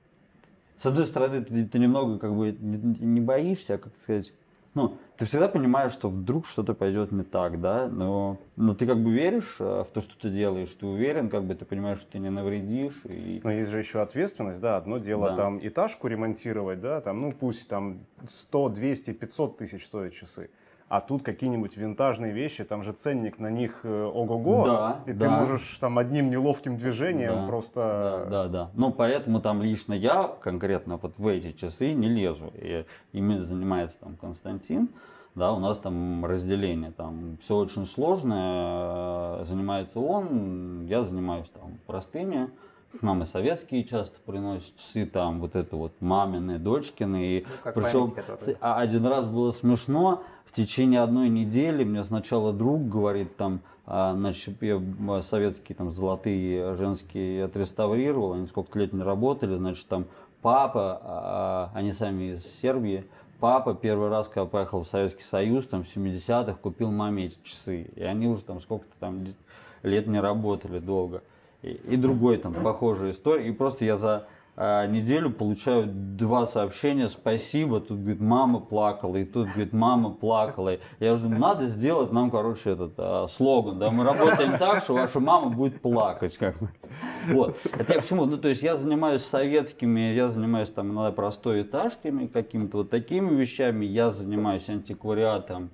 с одной стороны, ты, ты немного как бы не, не боишься, как сказать, ну, ты всегда понимаешь, что вдруг что-то пойдет не так, да, но, но ты как бы веришь в то, что ты делаешь, ты уверен, как бы ты понимаешь, что ты не навредишь. И... Но есть же еще ответственность, да, одно дело Да. там этажку ремонтировать, да, там, ну пусть там сто, двести, пятьсот тысяч стоят часы, а тут какие-нибудь винтажные вещи, там же ценник на них э, ого-го, Да, и да. ты можешь там одним неловким движением Да, просто... Да, да, да. Ну, поэтому там лично я конкретно вот в эти часы не лезу. И ими занимается там Константин. Да, у нас там разделение, там все очень сложное, занимается он, я занимаюсь там простыми. Мамы советские часто приносят часы, там вот это вот мамины, дочкины. И Ну, как причем память, которые- а один раз было смешно, в течение одной недели мне сначала друг говорит, там, а, значит, я советские там золотые женские отреставрировал, они сколько лет не работали, значит, там папа, а, они сами из Сербии, папа первый раз, когда поехал в Советский Союз, там в семидесятых, купил маме эти часы, и они уже там сколько-то там лет не работали долго. И, и другой там похожая история, и просто я за а, неделю получаю два сообщения: спасибо, тут, говорит, мама плакала, и тут, говорит, мама плакала. Я уже думаю, надо сделать нам, короче, этот а, слоган, да, мы работаем так, что ваша мама будет плакать, как бы. Вот, это я к чему, ну, то есть я занимаюсь советскими, я занимаюсь там иногда простой этажками, какими-то вот такими вещами, я занимаюсь антиквариатом,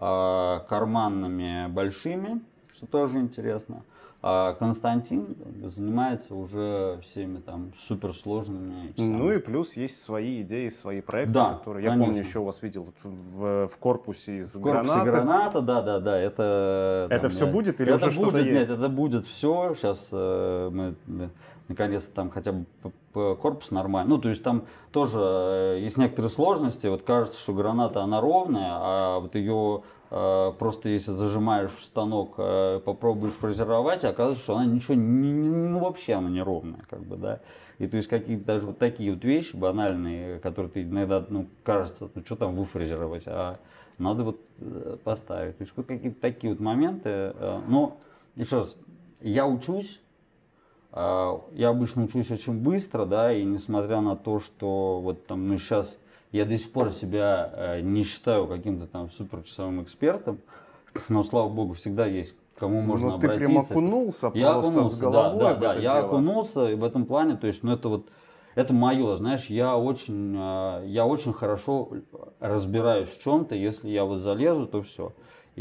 а, карманными большими, что тоже интересно. А Константин занимается уже всеми там суперсложными часами. Ну и плюс есть свои идеи, свои проекты, Да, которые я конечно. помню еще у вас видел в, в- в корпусе из В корпусе граната. граната, да, да, да. Это, Это там, всё я- будет или это уже что-то будет, есть? Нет, это будет все. Сейчас э, мы э, наконец-то там хотя бы п- п- корпус нормальный. Ну, то есть там тоже э, есть некоторые сложности. Вот кажется, что граната она ровная, а вот ее э, просто если зажимаешь в станок, э, попробуешь фрезеровать, оказывается, что она ничего не, не- ну вообще она не ровная, как бы, да. И то есть какие-то даже вот такие вот вещи банальные, которые ты иногда, ну, кажется, ну что там выфрезеровать, а надо вот э, поставить. То есть вот какие-то такие вот моменты. э, Но, еще раз, я учусь, э, я обычно учусь очень быстро, да, и несмотря на то, что вот там, ну, сейчас я до сих пор себя э, не считаю каким-то там суперчасовым экспертом, но, слава богу, всегда есть кому можно Ну, ты обратиться. прям окунулся я просто окунулся, с головой да, да, в да, это я дело. окунулся и в этом плане, то есть, ну, это вот, это мое, знаешь, я очень, э, я очень хорошо разбираюсь в чем-то, если я вот залезу, то все.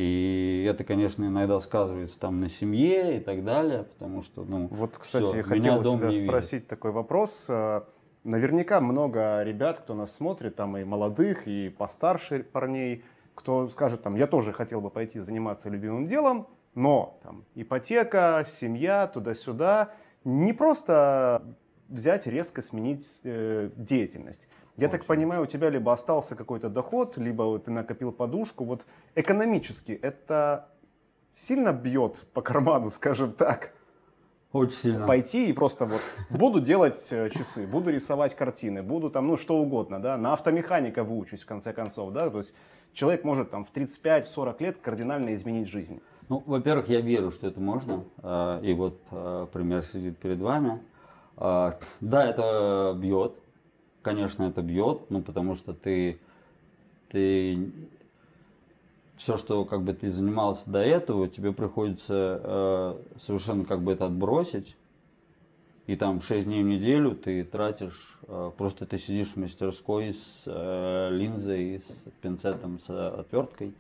И это, конечно, иногда сказывается там на семье и так далее, потому что, ну, Вот, кстати, всё, я меня хотел у дом тебя не видит. спросить такой вопрос. Э, Наверняка много ребят, кто нас смотрит, там и молодых, и постарше парней, кто скажет, там, я тоже хотел бы пойти заниматься любимым делом, но там, ипотека, семья, туда-сюда. Не просто взять, резко сменить э, деятельность. Я так понимаю, у тебя либо остался какой-то доход, либо вот ты накопил подушку. Вот экономически это сильно бьет по карману, скажем так? Очень сильно. Пойти и просто вот буду делать э, часы, буду рисовать картины, буду там, ну, что угодно, да, на автомеханика выучусь, в конце концов, да, то есть человек может там в тридцать пять сорок лет кардинально изменить жизнь. Ну, во-первых, я верю, что это можно, э, и вот э, пример сидит перед вами. Э, Да, это бьет, конечно, это бьет, ну, потому что ты, ты все, что как бы ты занимался до этого, тебе приходится э, совершенно как бы это отбросить. И там шесть дней в неделю ты тратишь, э, просто ты сидишь в мастерской с э, линзой, с пинцетом, с отверткой.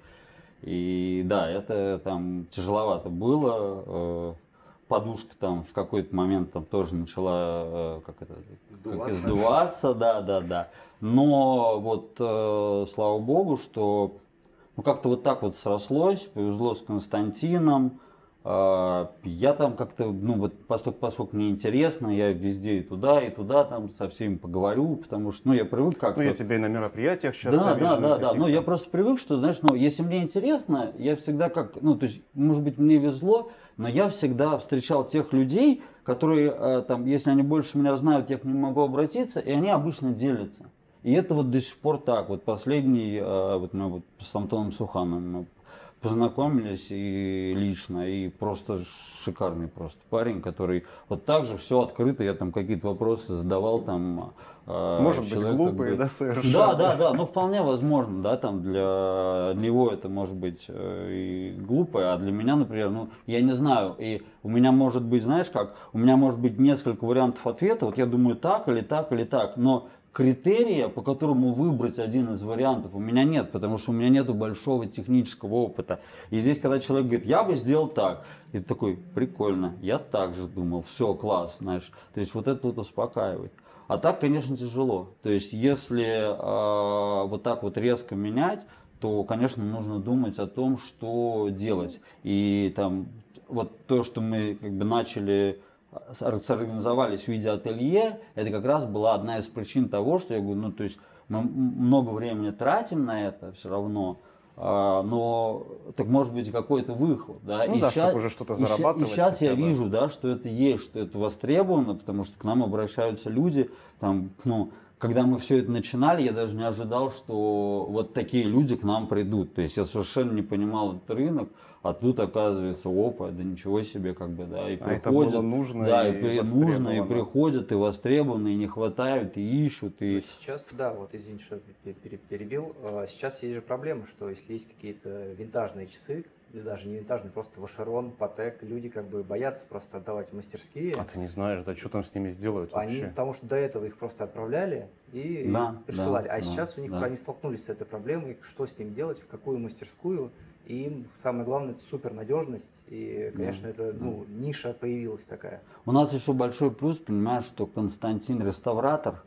И да, это там тяжеловато было. Э, подушка там в какой-то момент там тоже начала э, как это, сдуваться. Как, сдуваться, да, да, да. Но вот э, слава богу, что ну, как-то вот так вот срослось, повезло с Константином. Э, я там как-то, ну вот поскольку, поскольку мне интересно, я везде и туда, и туда там со всеми поговорю, потому что, ну, я привык как-то... Ну, я тебя и на мероприятиях часто да, вижу. Да, да, да, но я просто привык, что, знаешь, ну, если мне интересно, я всегда как, ну, то есть, может быть, мне везло, но я всегда встречал тех людей, которые, э, там, если они больше меня знают, я к ним могу обратиться, и они обычно делятся. И это вот до сих пор так. Вот последний, э, вот мы вот с Антоном Сухановым мы познакомились и лично, и просто шикарный просто парень, который вот так же все открыто, я там какие-то вопросы задавал там. Э, Может человек, быть, глупые, как бы, да, совершенно. Да, да, да, ну вполне возможно, да, там для него это может быть э, и глупое, а для меня, например, ну, я не знаю, и у меня может быть, знаешь как, у меня может быть несколько вариантов ответа, вот я думаю так или так или так, но критерия, по которому выбрать один из вариантов, у меня нет, потому что у меня нет большого технического опыта. И здесь, когда человек говорит, я бы сделал так, и ты такой, прикольно, я так же думал, все, класс, знаешь. То есть вот это вот успокаивает. А так, конечно, тяжело. То есть если э, вот так вот резко менять, то, конечно, нужно думать о том, что делать. И там вот то, что мы как бы начали... сорганизовались в виде ателье, это как раз была одна из причин того, что я говорю, ну то есть мы много времени тратим на это все равно, а, но так может быть какой-то выход, да, ну и да, сейчас, чтобы уже что-то зарабатывать. И сейчас я бы. вижу, да, что это есть, что это востребовано, потому что к нам обращаются люди, там, ну, когда мы все это начинали, я даже не ожидал, что вот такие люди к нам придут, то есть я совершенно не понимал этот рынок. А тут оказывается, опа, да ничего себе, как бы, да, и а приходят, это было нужно, да, и, и нужно, и приходят, и востребованы, и не хватают, и ищут. И... Сейчас, да, вот извините, что перебил, сейчас есть же проблема, что если есть какие-то винтажные часы, или даже не винтажные, просто Vacheron, Patek, люди как бы боятся просто отдавать в мастерские. А ты не знаешь, да, что там с ними сделают они, вообще? Потому что до этого их просто отправляли и да, присылали, да, а да, сейчас у них да. они столкнулись с этой проблемой, что с ним делать, в какую мастерскую. И им самое главное это супер надежность. И, конечно, да, это ну, да. ниша появилась такая. У нас еще большой плюс, понимаешь, что Константин реставратор.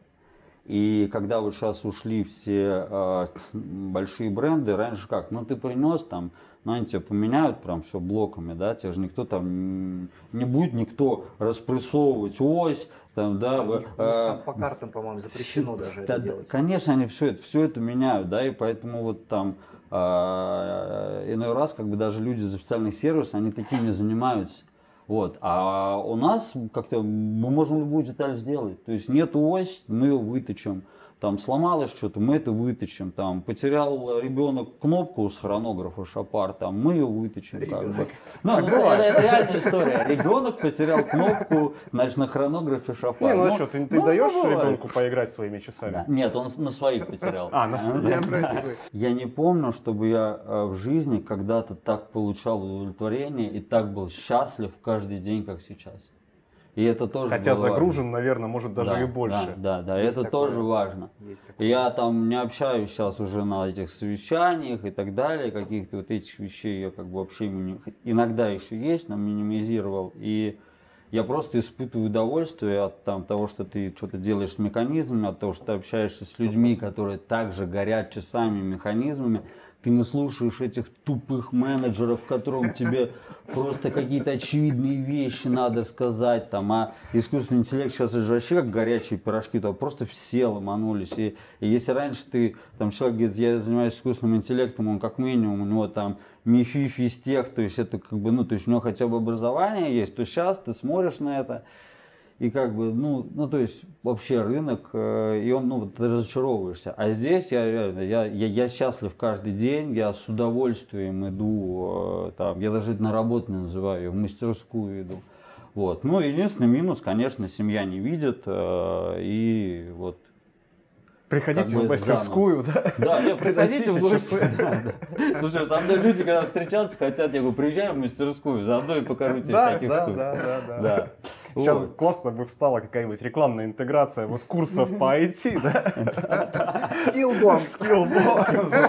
И когда вот сейчас ушли все э, большие бренды, раньше как, ну ты принес там, ну они тебя поменяют прям все блоками, да, тебе же никто там не будет никто распрессовывать ось, там, да. У них, э, у них там по картам, по-моему, запрещено даже да, это делать. Конечно, они все это, все это меняют, да, и поэтому вот там э, иной раз как бы даже люди из официальных сервисов, они такими занимаются. Вот. А у нас как-то мы можем любую деталь сделать. То есть нет ось, мы ее выточим. Там сломалось что-то, мы это выточим. Там потерял ребенок кнопку с хронографа Шапар, там мы ее выточим. Как бы. Ну, ну, это, это реальная история. Ребенок потерял кнопку, значит, на хронографе Шапар. Не, ну, ну что, ты, ты ну, даешь ну, ребенку поиграть своими часами? Да. Нет, он на своих потерял. А, на своих. Я не помню, чтобы я в жизни когда-то так получал удовлетворение и так был счастлив каждый день, как сейчас. И это тоже Хотя загружен, важно. Наверное, может даже да, и больше. Да, да, да. Есть это такое. тоже важно. Я там не общаюсь сейчас уже на этих совещаниях и так далее, каких-то вот этих вещей я как бы вообще не... иногда еще есть, но минимизировал. И я просто испытываю удовольствие от там, того, что ты что-то делаешь с механизмами, от того, что ты общаешься с людьми, которые также горят часами механизмами. Ты не слушаешь этих тупых менеджеров, которым тебе просто какие-то очевидные вещи надо сказать. Там, а искусственный интеллект сейчас же вообще как горячие пирожки, то просто все ломанулись. И, и если раньше ты, там человек говорит, я занимаюсь искусственным интеллектом, он как минимум, у него там мифи, физтех, то есть это как бы, ну, то есть у него хотя бы образование есть, то сейчас ты смотришь на это. И как бы, ну, ну, то есть вообще рынок, э, и он, ну, вот, ты разочаровываешься. А здесь я реально, я, я, я счастлив каждый день, я с удовольствием иду, э, там, я даже на работу не называю, я в мастерскую иду. Вот. Ну, единственный минус, конечно, семья не видит, э, и вот Приходите в мастерскую, да? Да, нет, приходите в гости. Слушай, со мной люди, когда встречаться хотят, я говорю, приезжай в мастерскую, заодно и покажу тебе всяких штук. Да, да, да, да. Сейчас вот. Классно бы встала какая-нибудь рекламная интеграция вот курсов по ай ти, да? Скиллбокс. Скиллбокс.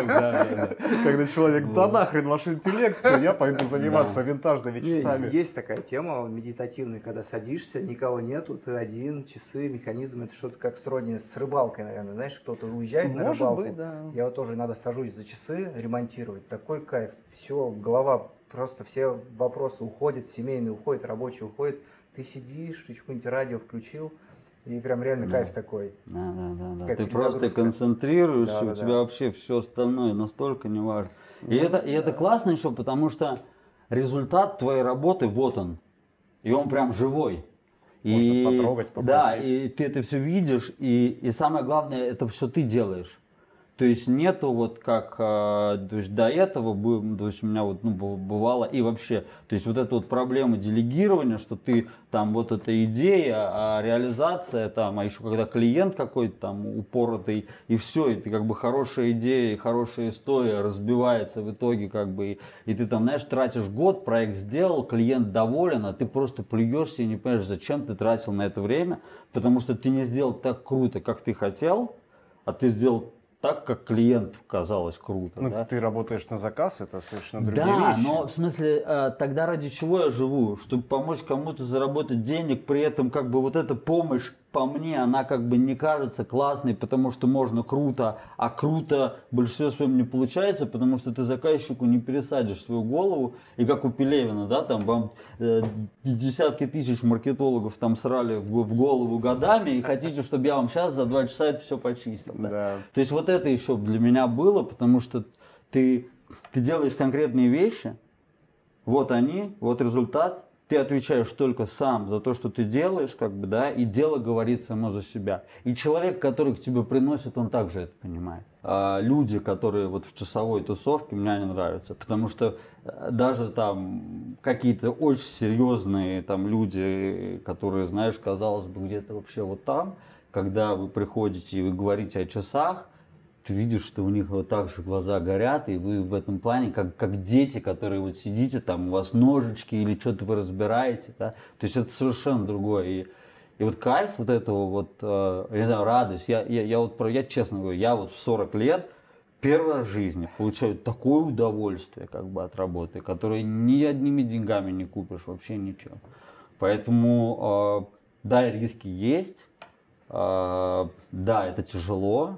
Когда человек, да нахрен ваш интеллект, я пойду заниматься винтажными часами. Есть такая тема медитативная, когда садишься, никого нету, ты один, часы, механизм, это что-то как сродни с рыбалкой, наверное, знаешь, кто-то уезжает на рыбалку. Может быть, да. Я вот тоже иногда сажусь за часы ремонтировать, такой кайф, все, голова, просто все вопросы уходят, семейные уходят, рабочие уходят. Ты сидишь, ты какое-нибудь радио включил, и прям реально да. кайф такой. Да, да, да. да. Ты просто концентрируешься, да, да, у тебя да. вообще все остальное настолько не важно. И, ну, это, и это классно еще, потому что результат твоей работы, вот он. И он прям живой. Можно и, потрогать, попробовать. Да, и ты это все видишь, и, и самое главное, это все ты делаешь. То есть нету вот как то есть до этого то есть у меня вот ну, бывало и вообще, то есть вот эта вот проблема делегирования, что ты там вот эта идея, а реализация там, а еще когда клиент какой-то там упоротый и все, и ты как бы хорошая идея, хорошая история разбивается в итоге как бы, и, и ты там, знаешь, тратишь год, проект сделал, клиент доволен, а ты просто плюешься и не понимаешь, зачем ты тратил на это время, потому что ты не сделал так круто, как ты хотел, а ты сделал так, как клиенту казалось круто. Ну, да? Ты работаешь на заказ, это совершенно другие да, вещи. Да, но в смысле, тогда ради чего я живу? Чтобы помочь кому-то заработать денег, при этом как бы вот эта помощь по мне, она как бы не кажется классной, потому что можно круто, а круто в большинстве своем не получается, потому что ты заказчику не пересадишь свою голову, и как у Пелевина, да, там вам э, десятки тысяч маркетологов там срали в, в голову годами, и хотите, чтобы я вам сейчас за два часа это все почистил. Да? Да. То есть вот это еще для меня было, потому что ты, ты делаешь конкретные вещи, вот они, вот результат. Ты отвечаешь только сам за то, что ты делаешь, как бы, да, и дело говорит само за себя. И человек, который к тебе приносит, он также это понимает. А люди, которые вот в часовой тусовке, мне не нравятся, потому что даже там какие-то очень серьезные там люди, которые, знаешь, казалось бы, где-то вообще вот там, когда вы приходите и вы говорите о часах, ты видишь, что у них вот так же глаза горят, и вы в этом плане, как, как дети, которые вот сидите, там у вас ножички или что-то вы разбираете, да, то есть это совершенно другое. И, и вот кайф вот этого вот, э, я не знаю, радость, я, я, я вот, я честно говорю, я вот в сорок лет первый раз в жизни получаю такое удовольствие как бы от работы, которое ни одними деньгами не купишь, вообще ничего. Поэтому, э, да, риски есть, э, да, это тяжело.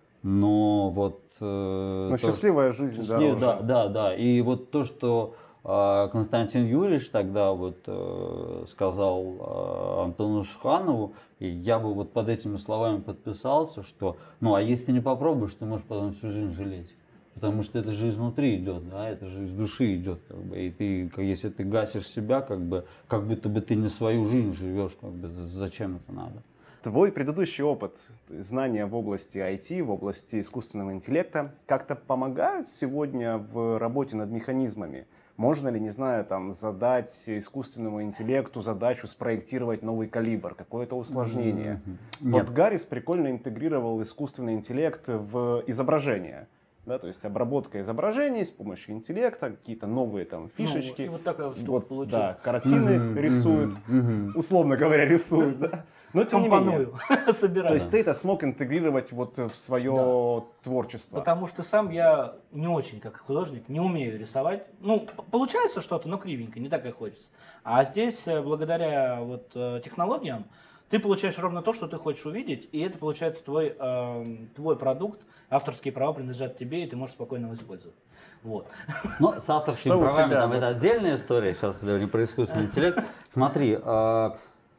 Но вот... Э, Но то, счастливая жизнь счастлив, дороже. Да, да, да. И вот то, что э, Константин Юрьевич тогда вот э, сказал э, Антону Шуханову, и я бы вот под этими словами подписался, что, ну, а если ты не попробуешь, ты можешь потом всю жизнь жалеть. Потому что это же изнутри идет, да, это же из души идет, как бы. И ты, если ты гасишь себя, как бы, как будто бы ты не свою жизнь живешь, как бы, зачем это надо? Твой предыдущий опыт, знания в области ай ти, в области искусственного интеллекта как-то помогают сегодня в работе над механизмами? Можно ли, не знаю, там, задать искусственному интеллекту задачу спроектировать новый калибр, какое-то усложнение? Mm-hmm. Вот Гаррис прикольно интегрировал искусственный интеллект в изображение. Да, то есть обработка изображений с помощью интеллекта, какие-то новые там фишечки. Ну, и вот такая вот штука вот, получилась. Да, картины mm-hmm, рисует, mm-hmm. условно говоря, рисует, да. Но тем Компоную. не менее. Собираю. То есть ты это смог интегрировать вот в свое да. творчество. Потому что сам я не очень, как художник, не умею рисовать. Ну, получается что-то, но кривенько, не так, как хочется. А здесь, благодаря вот технологиям, ты получаешь ровно то, что ты хочешь увидеть, и это получается твой, э, твой продукт, авторские права принадлежат тебе, и ты можешь спокойно его использовать. Вот. Ну, с авторскими что правами там, это отдельная история, сейчас не про искусственный интеллект. Смотри, э,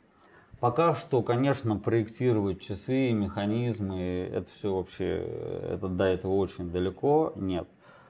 пока что, конечно, проектировать часы, механизмы, это все вообще, это до этого очень далеко, нет.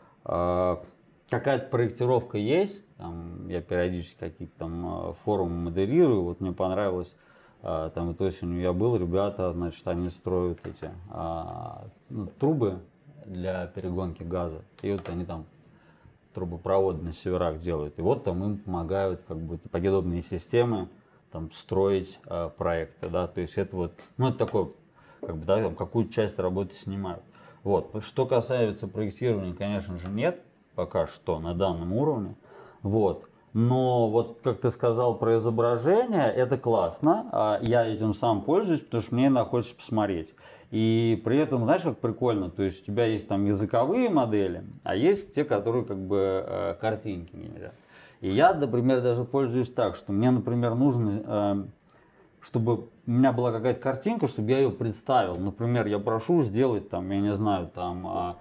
Э, какая-то проектировка есть, там, я периодически какие-то там форумы модерирую, вот мне понравилось. Там вот осенью я был, ребята, значит, они строят эти а, ну, трубы для перегонки газа. И вот они там трубопроводы на северах делают. И вот там им помогают как бы подобные системы там строить а, проекты, да. То есть это вот, ну это такое как бы, да, там, какую часть работы снимают. Вот. Что касается проектирования, конечно же, нет пока что на данном уровне. Вот. Но вот, как ты сказал про изображение, это классно. Я этим сам пользуюсь, потому что мне иногда хочется посмотреть. И при этом, знаешь, как прикольно, то есть у тебя есть там языковые модели, а есть те, которые как бы картинки генерят. И я, например, даже пользуюсь так, что мне, например, нужно, чтобы у меня была какая-то картинка, чтобы я ее представил. Например, я прошу сделать там, я не знаю, там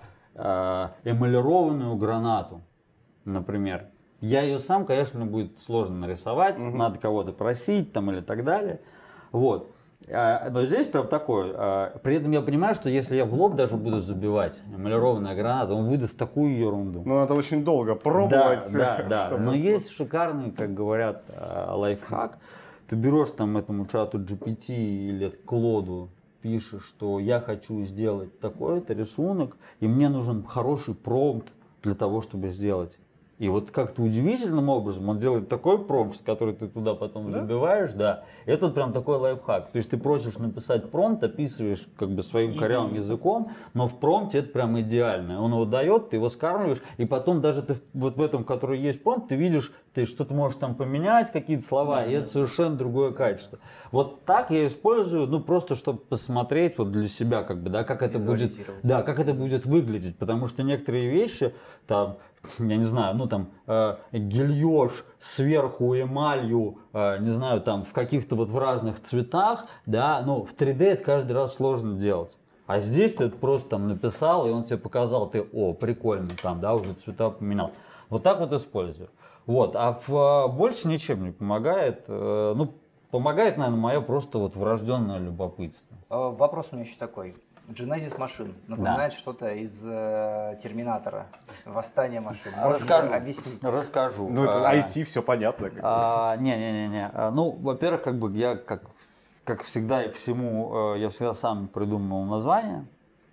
эмалированную гранату, например. Я ее сам, конечно, мне будет сложно нарисовать, угу. надо кого-то просить там или так далее. Вот. Но здесь прям такое. При этом я понимаю, что если я в лоб даже буду забивать эмалированная граната, он выдаст такую ерунду. Ну, надо очень долго пробовать. Да, да, да. Чтобы... Но есть шикарный, как говорят, лайфхак. Ты берешь там этому чату джи пи ти или Клоду, пишешь, что я хочу сделать такой-то рисунок, и мне нужен хороший промпт для того, чтобы сделать. И вот как-то удивительным образом он делает такой промпт, который ты туда потом да? забиваешь, да. Это прям такой лайфхак. То есть ты просишь написать промпт, описываешь как бы своим корявым языком, но в промпте это прям идеально. Он его дает, ты его скармливаешь, и потом даже ты вот в этом, который есть промпт, ты видишь, ты что-то можешь там поменять, какие-то слова, да, и да. это совершенно другое качество. Вот так я использую, ну просто чтобы посмотреть вот для себя, как бы, да, как это будет, да, как это будет выглядеть, потому что некоторые вещи там, я не знаю, ну там э, гильёж сверху эмалью, э, не знаю, там в каких-то вот в разных цветах, да, ну в три дэ это каждый раз сложно делать. А здесь ты это просто там написал, и он тебе показал, ты, о, прикольно, там, да, уже цвета поменял. Вот так вот использую. Вот, а в, больше ничем не помогает, э, ну, помогает, наверное, мое просто вот врожденное любопытство. Вопрос у меня еще такой. Genesis машин напоминает да. что-то из э, Терминатора, Восстание машин. Расскажу. Объяснить? Расскажу. Ну, это ай ти, все понятно. А, не, не, не, не. Ну, во-первых, как бы я, как, как всегда и всему, я всегда сам придумывал название.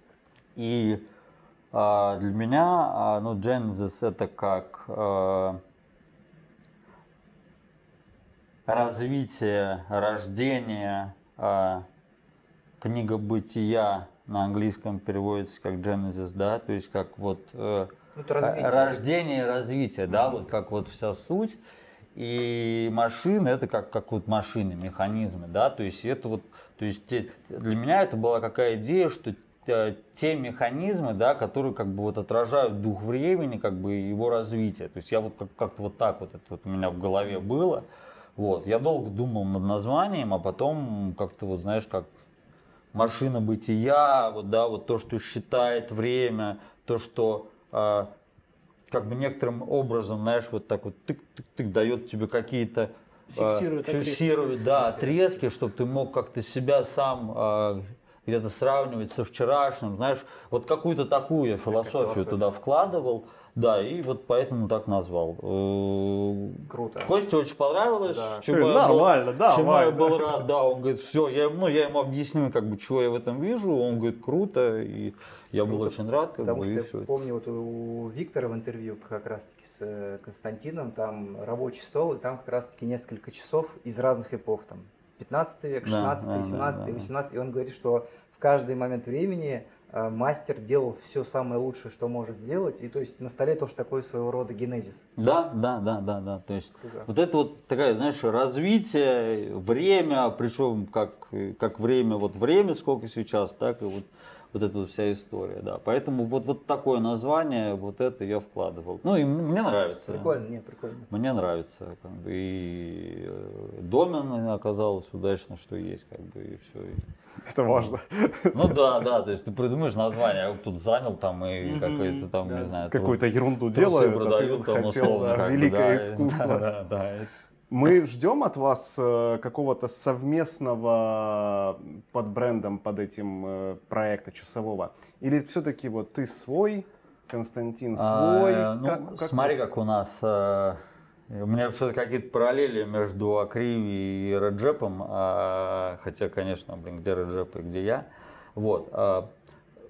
И а, для меня, а, ну, Genesis это как а, развитие, рождение, а, книга бытия. На английском переводится как Genesis, да, то есть как вот э, рождение и развитие, да, вот как вот вся суть. И машины это как, как вот машины, механизмы, да, то есть это вот, то есть те, для меня это была какая идея, что те, те механизмы, да, которые как бы вот отражают дух времени, как бы его развитие. То есть я вот как, как-то вот так вот это вот у меня в голове было. Вот, я долго думал над названием, а потом как-то вот, знаешь, как машина бытия, вот, да, вот то, что считает время, то, что э, как бы некоторым образом, знаешь, вот так вот тык-тык-тык дает тебе какие-то фиксирует, э, фиксирует да, отрезки, чтобы ты мог как-то себя сам э, где-то сравнивать со вчерашним, знаешь, вот какую-то такую я философию туда вкладывал. Да, и вот поэтому так назвал. Круто. Косте очень понравилось. Да. Чему, Ты, я, нормально, был, да, чему я был рад. Да, он говорит, все, я, ну, я ему объяснил, как бы, чего я в этом вижу. Он говорит, круто, и я был круто, очень рад. Как потому бы, что и я все. помню, вот у Виктора в интервью как раз-таки с Константином, там рабочий стол, и там как раз-таки несколько часов из разных эпох, там пятнадцатый век, шестнадцатый, семнадцатый, восемнадцатый, и он говорит, что в каждый момент времени мастер делал все самое лучшее, что может сделать, и то есть на столе тоже такой своего рода генезис. Да, да, да, да, да. То есть Круто. Вот это вот такая, знаешь, развитие, время, причем как, как время, вот время сколько сейчас, так и вот, вот эта вот вся история, да. Поэтому вот, вот такое название, вот это я вкладывал. Ну и мне нравится. Прикольно, не, прикольно. Мне нравится. Как бы, и домен оказалось удачно, что есть, как бы, и все. Это важно. Ну да, да, то есть ты придумаешь название, я вот тут занял там и mm-hmm, какой-то там, да. не знаю. Какую-то ерунду делаю, продают, ты там, хотел, условно, да, как великое бы, да, искусство. Да, да, да. Мы ждем от вас э, какого-то совместного под брендом, под этим э, проекта часового? Или все-таки вот ты свой, Константин свой? А, ну, как, как смотри, вот? Как у нас... Э, у меня все какие-то параллели между Акриви и Реджепом, а, хотя, конечно, блин, где Реджеп и где я. Вот. А,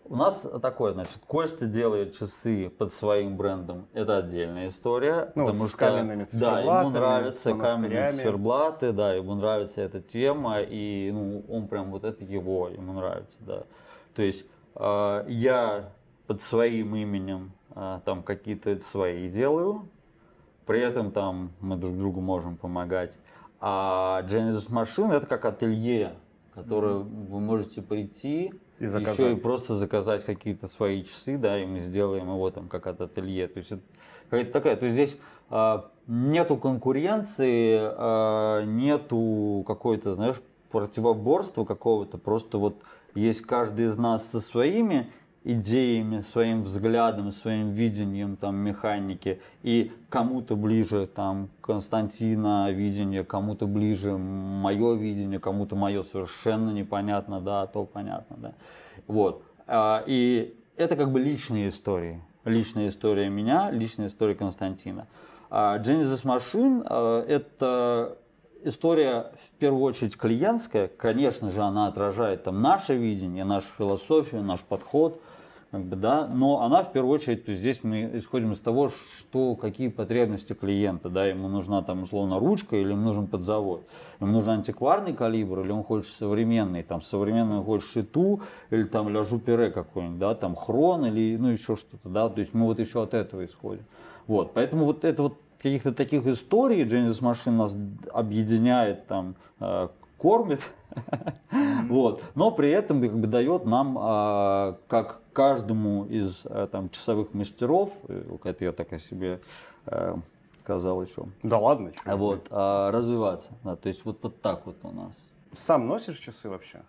У нас такое, значит, Костя делает часы под своим брендом. Это отдельная история. Ну, потому с что, каменными да, ему циферблатами, нравятся с каменные монастырями. циферблаты, да, ему нравится эта тема, и ну, он прям вот это его, ему нравится, да. То есть э, я под своим именем э, там какие-то свои делаю, при этом там мы друг другу можем помогать. А Genesis Machine это как ателье, в которое mm-hmm. вы можете прийти и заказать. Еще и просто заказать какие-то свои часы, да, и мы сделаем его там как от ателье. То есть это какая-то такая, то есть здесь а, нету конкуренции, а, нету какой-то, знаешь, противоборства какого-то, просто вот есть каждый из нас со своими идеями, своим взглядом, своим видением там механики, и кому-то ближе там Константина видение, кому-то ближе мое видение, кому-то мое совершенно непонятно, да, то понятно, да. Вот. И это как бы личные истории. Личная история меня, личная история Константина. Genesis Machine это история в первую очередь клиентская. Конечно же, она отражает там наше видение, нашу философию, наш подход. Как бы, да, но она в первую очередь, то есть здесь мы исходим из того, что какие потребности клиента, да, ему нужна там условно ручка или ему нужен подзавод, ему нужен антикварный калибр или он хочет современный, там современный он хочет шиту или там ля жупере какой-нибудь, да, там хрон или ну еще что-то, да, то есть мы вот еще от этого исходим, вот, поэтому вот это вот каких-то таких историй Genesis Machine нас объединяет там, э, кормит, вот, но при этом как бы дает нам э, как каждому из э, там часовых мастеров, это я так о себе э, сказал еще. Да ладно, что вот, э, развиваться. Да, то есть вот, вот так вот у нас. Сам носишь часы вообще?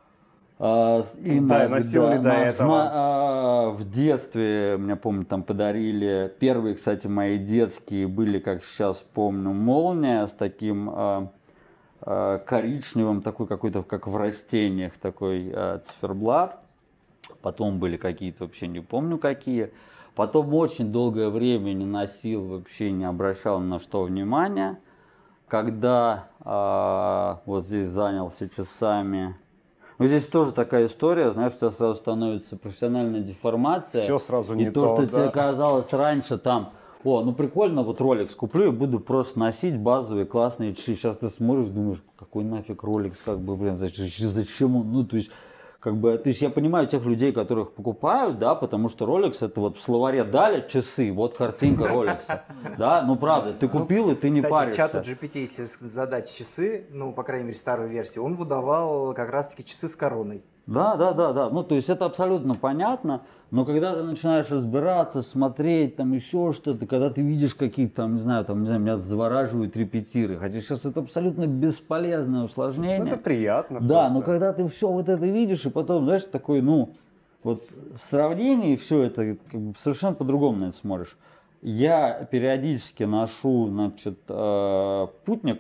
А, да, носил да, ли до на, этого? На, а, в детстве, меня помню, там подарили, первые, кстати, мои детские были, как сейчас помню, молния с таким а, а, коричневым, такой какой-то, как в растениях, такой а, циферблат. Потом были какие-то, вообще не помню какие. Потом очень долгое время не носил, вообще не обращал ни на что внимания. Когда а, вот здесь занялся часами. Ну, здесь тоже такая история, знаешь, у тебя сразу становится профессиональная деформация. Все сразу и не то, то, что да. тебе казалось раньше там, о, ну прикольно, вот Rolex куплю и буду просто носить базовые классные часы. Сейчас ты смотришь, думаешь, какой нафиг Rolex, как бы, блин, зачем, зачем он, ну, то есть... Как бы, то есть я понимаю тех людей, которых покупают, да, потому что Rolex это вот в словаре дали часы, вот картинка Rolex, да, ну правда, ты купил и ты не Кстати, паришься. чату джи пи ти, если задать часы, ну, по крайней мере, старую версию, он выдавал как раз-таки часы с короной. Да, да, да, да, ну то есть это абсолютно понятно, но когда ты начинаешь разбираться, смотреть, там еще что-то, когда ты видишь какие-то там, не знаю, там, не знаю, меня завораживают репетиры, хотя сейчас это абсолютно бесполезное усложнение. Ну, это приятно. Да, просто. но когда ты все вот это видишь, и потом, знаешь, такой, ну, вот в сравнении все это как бы совершенно по-другому на это смотришь. Я периодически ношу, значит, э, путник.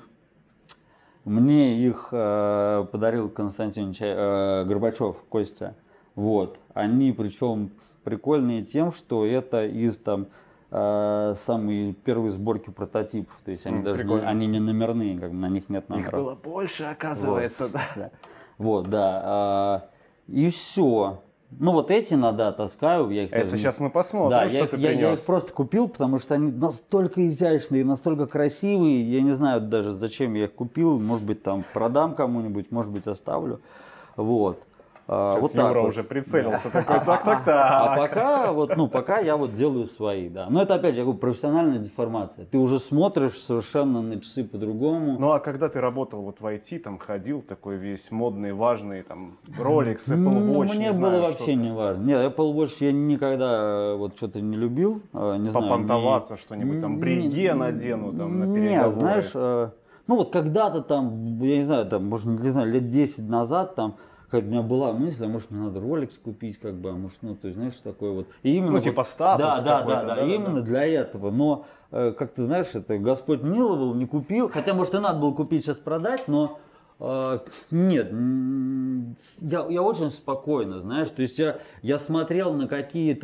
Мне их э, подарил Константин Ча... э, Горбачев, Костя. Вот. Они причем прикольные тем, что это из там э, самые первые сборки прототипов. То есть они mm, даже не, они не номерные, как бы, на них нет номеров. Их было больше, оказывается, вот. да. да. Вот, да. Э, и все. Ну вот эти иногда таскаю. Я их это даже... сейчас мы посмотрим, да, что я, ты я, принес. Я их просто купил, потому что они настолько изящные, настолько красивые. Я не знаю даже, зачем я их купил. Может быть, там продам кому-нибудь, может быть, оставлю. Вот. Сейчас вот Юра так уже вот. прицелился. Такой, так, так, так. А пока, вот, ну, пока я вот делаю свои, да. Но это опять же, я говорю, профессиональная деформация. Ты уже смотришь совершенно на часы по-другому. Ну а когда ты работал вот в ай ти, там ходил такой весь модный, важный, там, Rolex, Apple Watch, Мне не было знаю, вообще не важно. Нет, Apple Watch я никогда вот что-то не любил. Не Попонтоваться знаю, что-нибудь, там, бриге надену, там, на переговоры. Нет, знаешь, ну вот когда-то там, я не знаю, там, может, не знаю, лет десять назад там, когда у меня была мысль, а может мне надо Rolex купить, как бы, а может, ну, то есть, знаешь, такое вот. И именно ну, вот, типа статус да, да, какой-то. Да, да, да, да, именно да. для этого. Но, э, как ты знаешь, это Господь миловал, не купил. Хотя, может, и надо было купить, сейчас продать, но э, нет, я, я очень спокойно, знаешь, то есть я, я смотрел на какие-то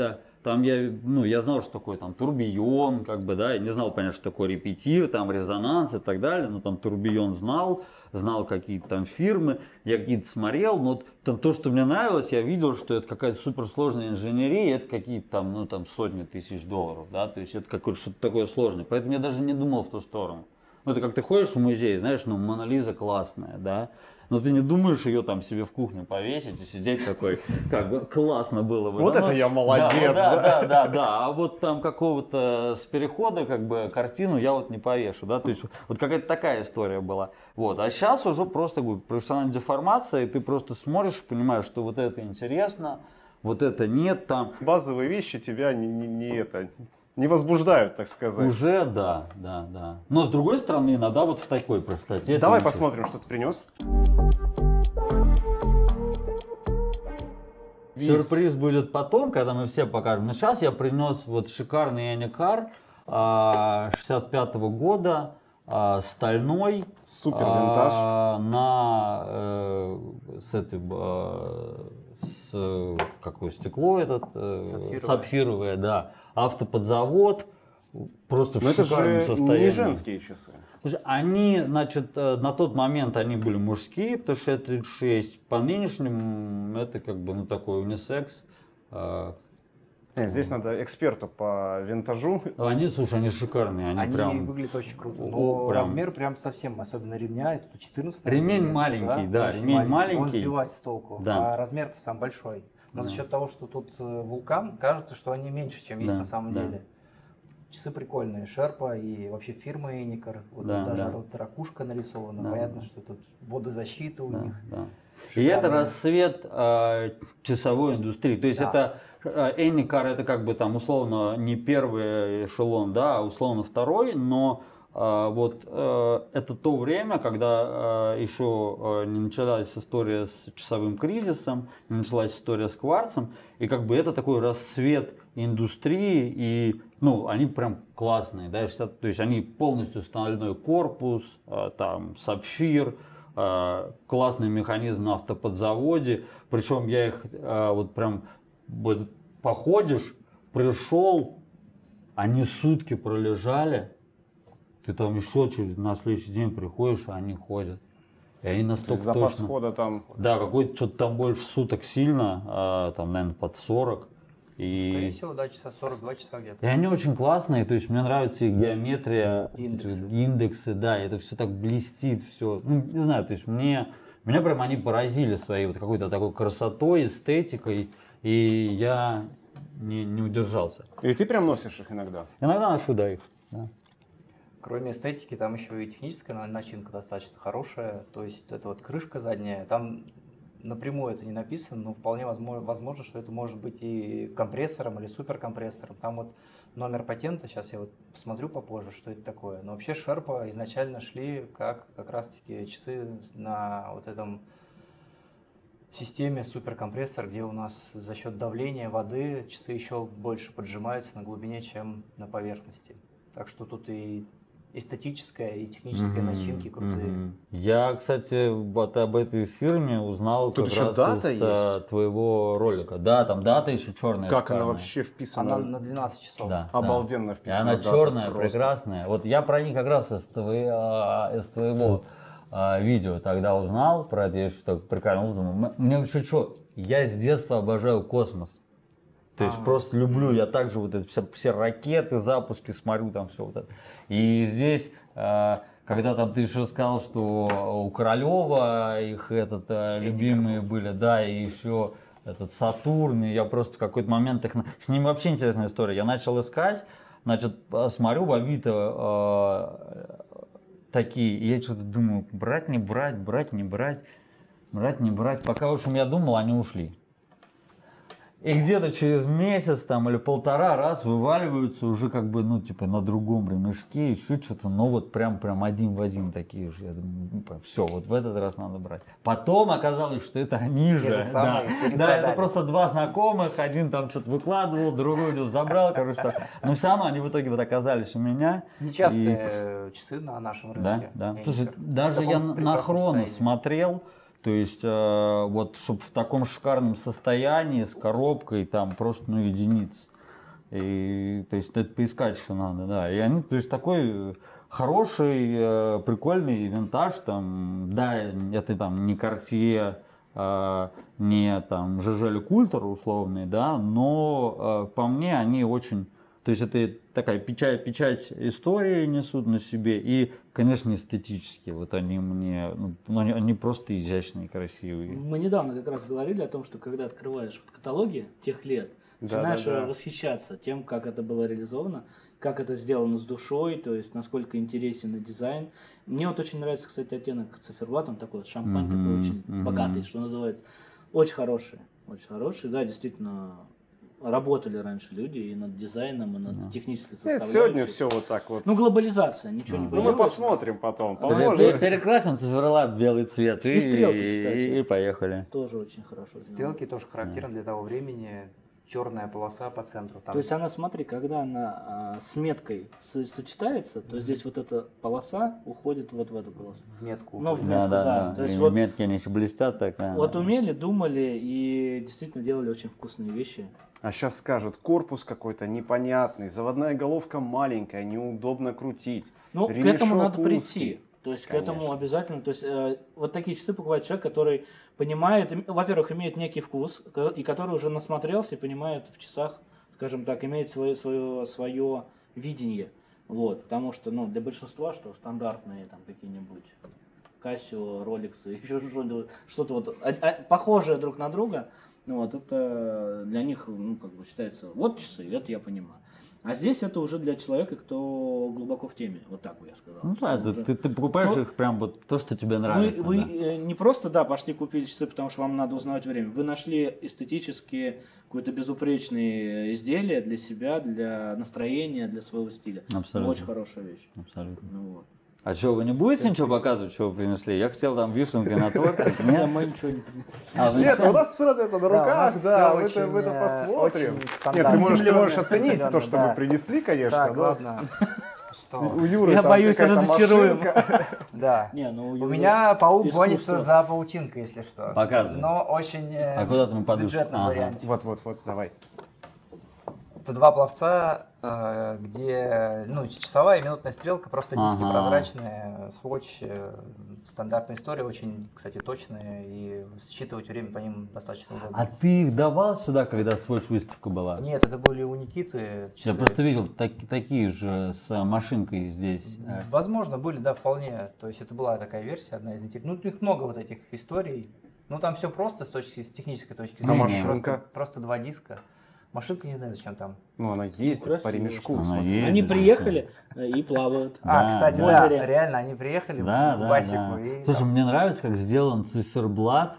там я, ну, я знал, что такое там турбион, как бы, да, я не знал, понятно, что такое репетир, там резонанс и так далее, но там турбион знал, знал какие-то там фирмы, я какие-то смотрел, но там то, что мне нравилось, я видел, что это какая-то суперсложная инженерия, это какие-то там, ну, там сотни тысяч долларов, да, то есть это какое-то что-то такое сложное, поэтому я даже не думал в ту сторону. Ну, это как ты ходишь в музей, знаешь, ну, Мона Лиза классная, да, но ты не думаешь ее там себе в кухню повесить и сидеть такой, как бы классно было бы. Вот да, это ну, я молодец. Да, да, да, да, да, а вот там какого-то с перехода, как бы, картину я вот не повешу, да, то есть вот какая-то такая история была. Вот, а сейчас уже просто, говорю, профессиональная деформация, и ты просто смотришь, понимаешь, что вот это интересно, вот это нет там. Базовые вещи тебя не, не, не это... не возбуждают, так сказать. Уже да, да, да. Но с другой стороны, иногда вот в такой простоте. Давай посмотрим, что ты принес. Сюрприз будет потом, когда мы все покажем. Но сейчас я принес вот шикарный Яникар шестьдесят пятого года, стальной. Супер винтаж. На э, с этим э, с какое стекло этот сапфировое, сапфировое, да. Автоподзавод, просто в шикарном состоянии. Это же не женские часы. Слушай, они, значит, на тот момент они были мужские, потому что это тридцать шесть. По нынешним это как бы, ну, такой унисекс. Нет, здесь надо эксперту по винтажу. Они, слушай, они шикарные. Они, они прям... выглядят очень круто. Но прям... размер прям совсем, особенно ремня, это четырнадцать. Ремень маленький, да, да ремень маленький. Он сбивает с толку, да. А размер-то сам большой. Но да. за счет того, что тут вулкан, кажется, что они меньше, чем есть да, на самом да. деле. Часы прикольные, Шерпа и вообще фирма Эникар. Вот да, даже да. вот ракушка нарисована. Да. Понятно, что тут водозащита у да, них. Да. И это расцвет э, часовой индустрии. То есть да. это Эникар, это как бы там условно не первый эшелон, да, а условно второй, но э, вот э, это то время, когда э, еще э, не началась история с часовым кризисом, не началась история с кварцем, и как бы это такой расцвет индустрии, и ну, они прям классные, да, то есть они полностью стальной корпус, э, там сапфир, э, классный механизм на автоподзаводе, причем я их э, вот прям вот, походишь, пришел, они сутки пролежали, ты там еще через на следующий день приходишь, а они ходят. И они настолько запас точно. хода там. Да, какой-то что-то там больше суток сильно, а, там, наверное, под сорок. И... Скорее всего, да, часа сорок два часа где-то. И они очень классные, то есть мне нравится их геометрия, индексы, индексы да, это все так блестит, все. Ну, не знаю, то есть мне, меня прям они поразили своей вот какой-то такой красотой, эстетикой, и я не, не удержался. И ты прям носишь их иногда? Иногда ношу, да, их. Да. Кроме эстетики, там еще и техническая начинка достаточно хорошая, то есть это вот крышка задняя, там напрямую это не написано, но вполне возможно, возможно, что это может быть и компрессором или суперкомпрессором. Там вот номер патента, сейчас я вот посмотрю попозже, что это такое. Но вообще Шерпа изначально шли как как раз-таки часы на вот этом системе суперкомпрессор, где у нас за счет давления воды часы еще больше поджимаются на глубине, чем на поверхности. Так что тут и эстетическая и техническая mm-hmm. начинки крутые. Mm-hmm. Я, кстати, вот об этой фирме узнал тут как еще раз дата из есть? Твоего ролика. Да, там дата еще черная. Как шикарная. она вообще вписана? Она на двенадцать часов. Да, обалденно да. вписана. И она дата, черная, просто. прекрасная. Вот я про них как раз из твоего, из твоего а, видео тогда узнал, про это я что прикольно думаю. Мне вообще что, я с детства обожаю космос. То есть А-а-а. просто люблю, я также вот это, все, все ракеты, запуски смотрю, там все вот это. И здесь, э, когда там ты еще сказал, что у Королева их этот, э, любимые были, да, и еще этот Сатурн, и я просто в какой-то момент их... С ним вообще интересная история. Я начал искать, значит, смотрю в Авито э, такие, и я что-то думаю, брать, не брать, брать, не брать, брать, не брать. Пока, в общем, я думал, они ушли. И где-то через месяц там или полтора раз вываливаются уже как бы, ну, типа на другом ремешке, еще что-то, но вот прям, прям один в один такие же. Я думаю, ну, все, вот в этот раз надо брать. Потом оказалось, что это они же. Да, да, это просто два знакомых, один там что-то выкладывал, другой забрал, короче, так. Но все равно они в итоге вот оказались у меня. Нечастые и... часы на нашем рынке. Да, да. Слушай, даже я на Хронос смотрел. То есть, э, вот, чтобы в таком шикарном состоянии, с коробкой, там просто, ну, единиц. И, то есть это поискать еще надо, да. И они, то есть такой хороший, э, прикольный винтаж, там, да, это там не Cartier, э, не там Жежель Культер условный, да, но э, по мне они очень, то есть это такая печать, печать истории несут на себе и, конечно, эстетически, вот они мне, ну, они, они просто изящные, красивые. Мы недавно как раз говорили о том, что когда открываешь каталоги тех лет, Да, начинаешь да, да. восхищаться тем, как это было реализовано, как это сделано с душой, то есть насколько интересен и дизайн. Мне вот очень нравится, кстати, оттенок циферблат, он такой вот шампань, Мгм, такой очень мгм. богатый, что называется. Очень хороший, очень хороший. Да, действительно, работали раньше люди и над дизайном, и над технической Нет, составляющей. сегодня все вот так вот. Ну, глобализация, ничего не Ну, мы поделаешь. посмотрим потом. А, Поможет. да. Перекрасим циферлат белый цвет и, И стрелки, кстати. и, и поехали. Тоже очень хорошо. сделано. Стрелки тоже характерны для того времени. Черная полоса по центру. Там. То есть она, смотри, когда она а, с меткой со- сочетается, то здесь вот эта полоса уходит вот в эту полосу. В метку. Ну, в метку, Да, да, да. да. То есть И вот, метки они еще блестят так. да. вот умели, думали и действительно делали очень вкусные вещи. А сейчас скажут, корпус какой-то непонятный, заводная головка маленькая, неудобно крутить. Ну, к ремешок этому надо узкий. прийти. То есть к этому Конечно. обязательно. То есть э, вот такие часы покупает человек, который понимает, им- во-первых, имеет некий вкус, ко- и который уже насмотрелся и понимает в часах, скажем так, имеет свое, свое, свое видение. Вот, потому что, ну, для большинства, что стандартные там какие-нибудь Casio, Rolex, еще что-то, что-то вот а- а- похожее друг на друга, ну, вот это для них, ну, как бы считается, вот часы, это я понимаю. А здесь это уже для человека, кто глубоко в теме, вот так бы я сказал. Ну да, Что ты, уже- ты, ты покупаешь То- их прям вот то, что тебе Вы, нравится. вы да. э, не просто, да, пошли купили часы, потому что вам надо узнавать время. Вы нашли эстетически какое-то безупречное изделие для себя, для настроения, для своего стиля. Абсолютно. Очень хорошая вещь. Абсолютно. Ну, вот. А что, вы не будете ничего показывать, что вы принесли? Я хотел там вишенкой на торт. Да, мы ничего не принесли. А, вы Нет, ничего? у нас все это на Да, у руках, нас да, всё мы это, мы это очень, э, посмотрим. очень Нет, ты стандартно. можешь, ты можешь Зелёное, оценить то, зелёное, что да. мы принесли, конечно. Так, да. ладно. Что? У Юры Я там боюсь, какая-то разочаруем. машинка. Да. Не, ну, У Юра меня паук искусство. гонится за паутинкой, если что. Показывай. Но очень э, А куда ты мы подушим? бюджетном Ага. варианте. Вот, вот, вот, давай. Это два пловца, э, где ну, часовая и минутная стрелка, просто диски Ага. прозрачные, сводч, э, стандартная история, очень, кстати, точная, и считывать время по ним достаточно удобно. А ты их давал сюда, когда сводч выставка была? Нет, это были у Никиты часы. Я просто видел так- такие же с машинкой здесь. э, Возможно, были, да, вполне. То есть это была такая версия, одна из интересных. Ну, их много вот этих историй. Ну, там все просто с точки с технической точки А зрения. машинка? Просто, просто два диска. Машинка не знаю, зачем там. Ну, она ездит красиво, по ремешку. Она смотри. ездит. Они приехали э, и плавают. А, Да, кстати, в да, озере. реально, они приехали Да, в да, Басику. да. И, Слушай, там, мне нравится, как сделан циферблат.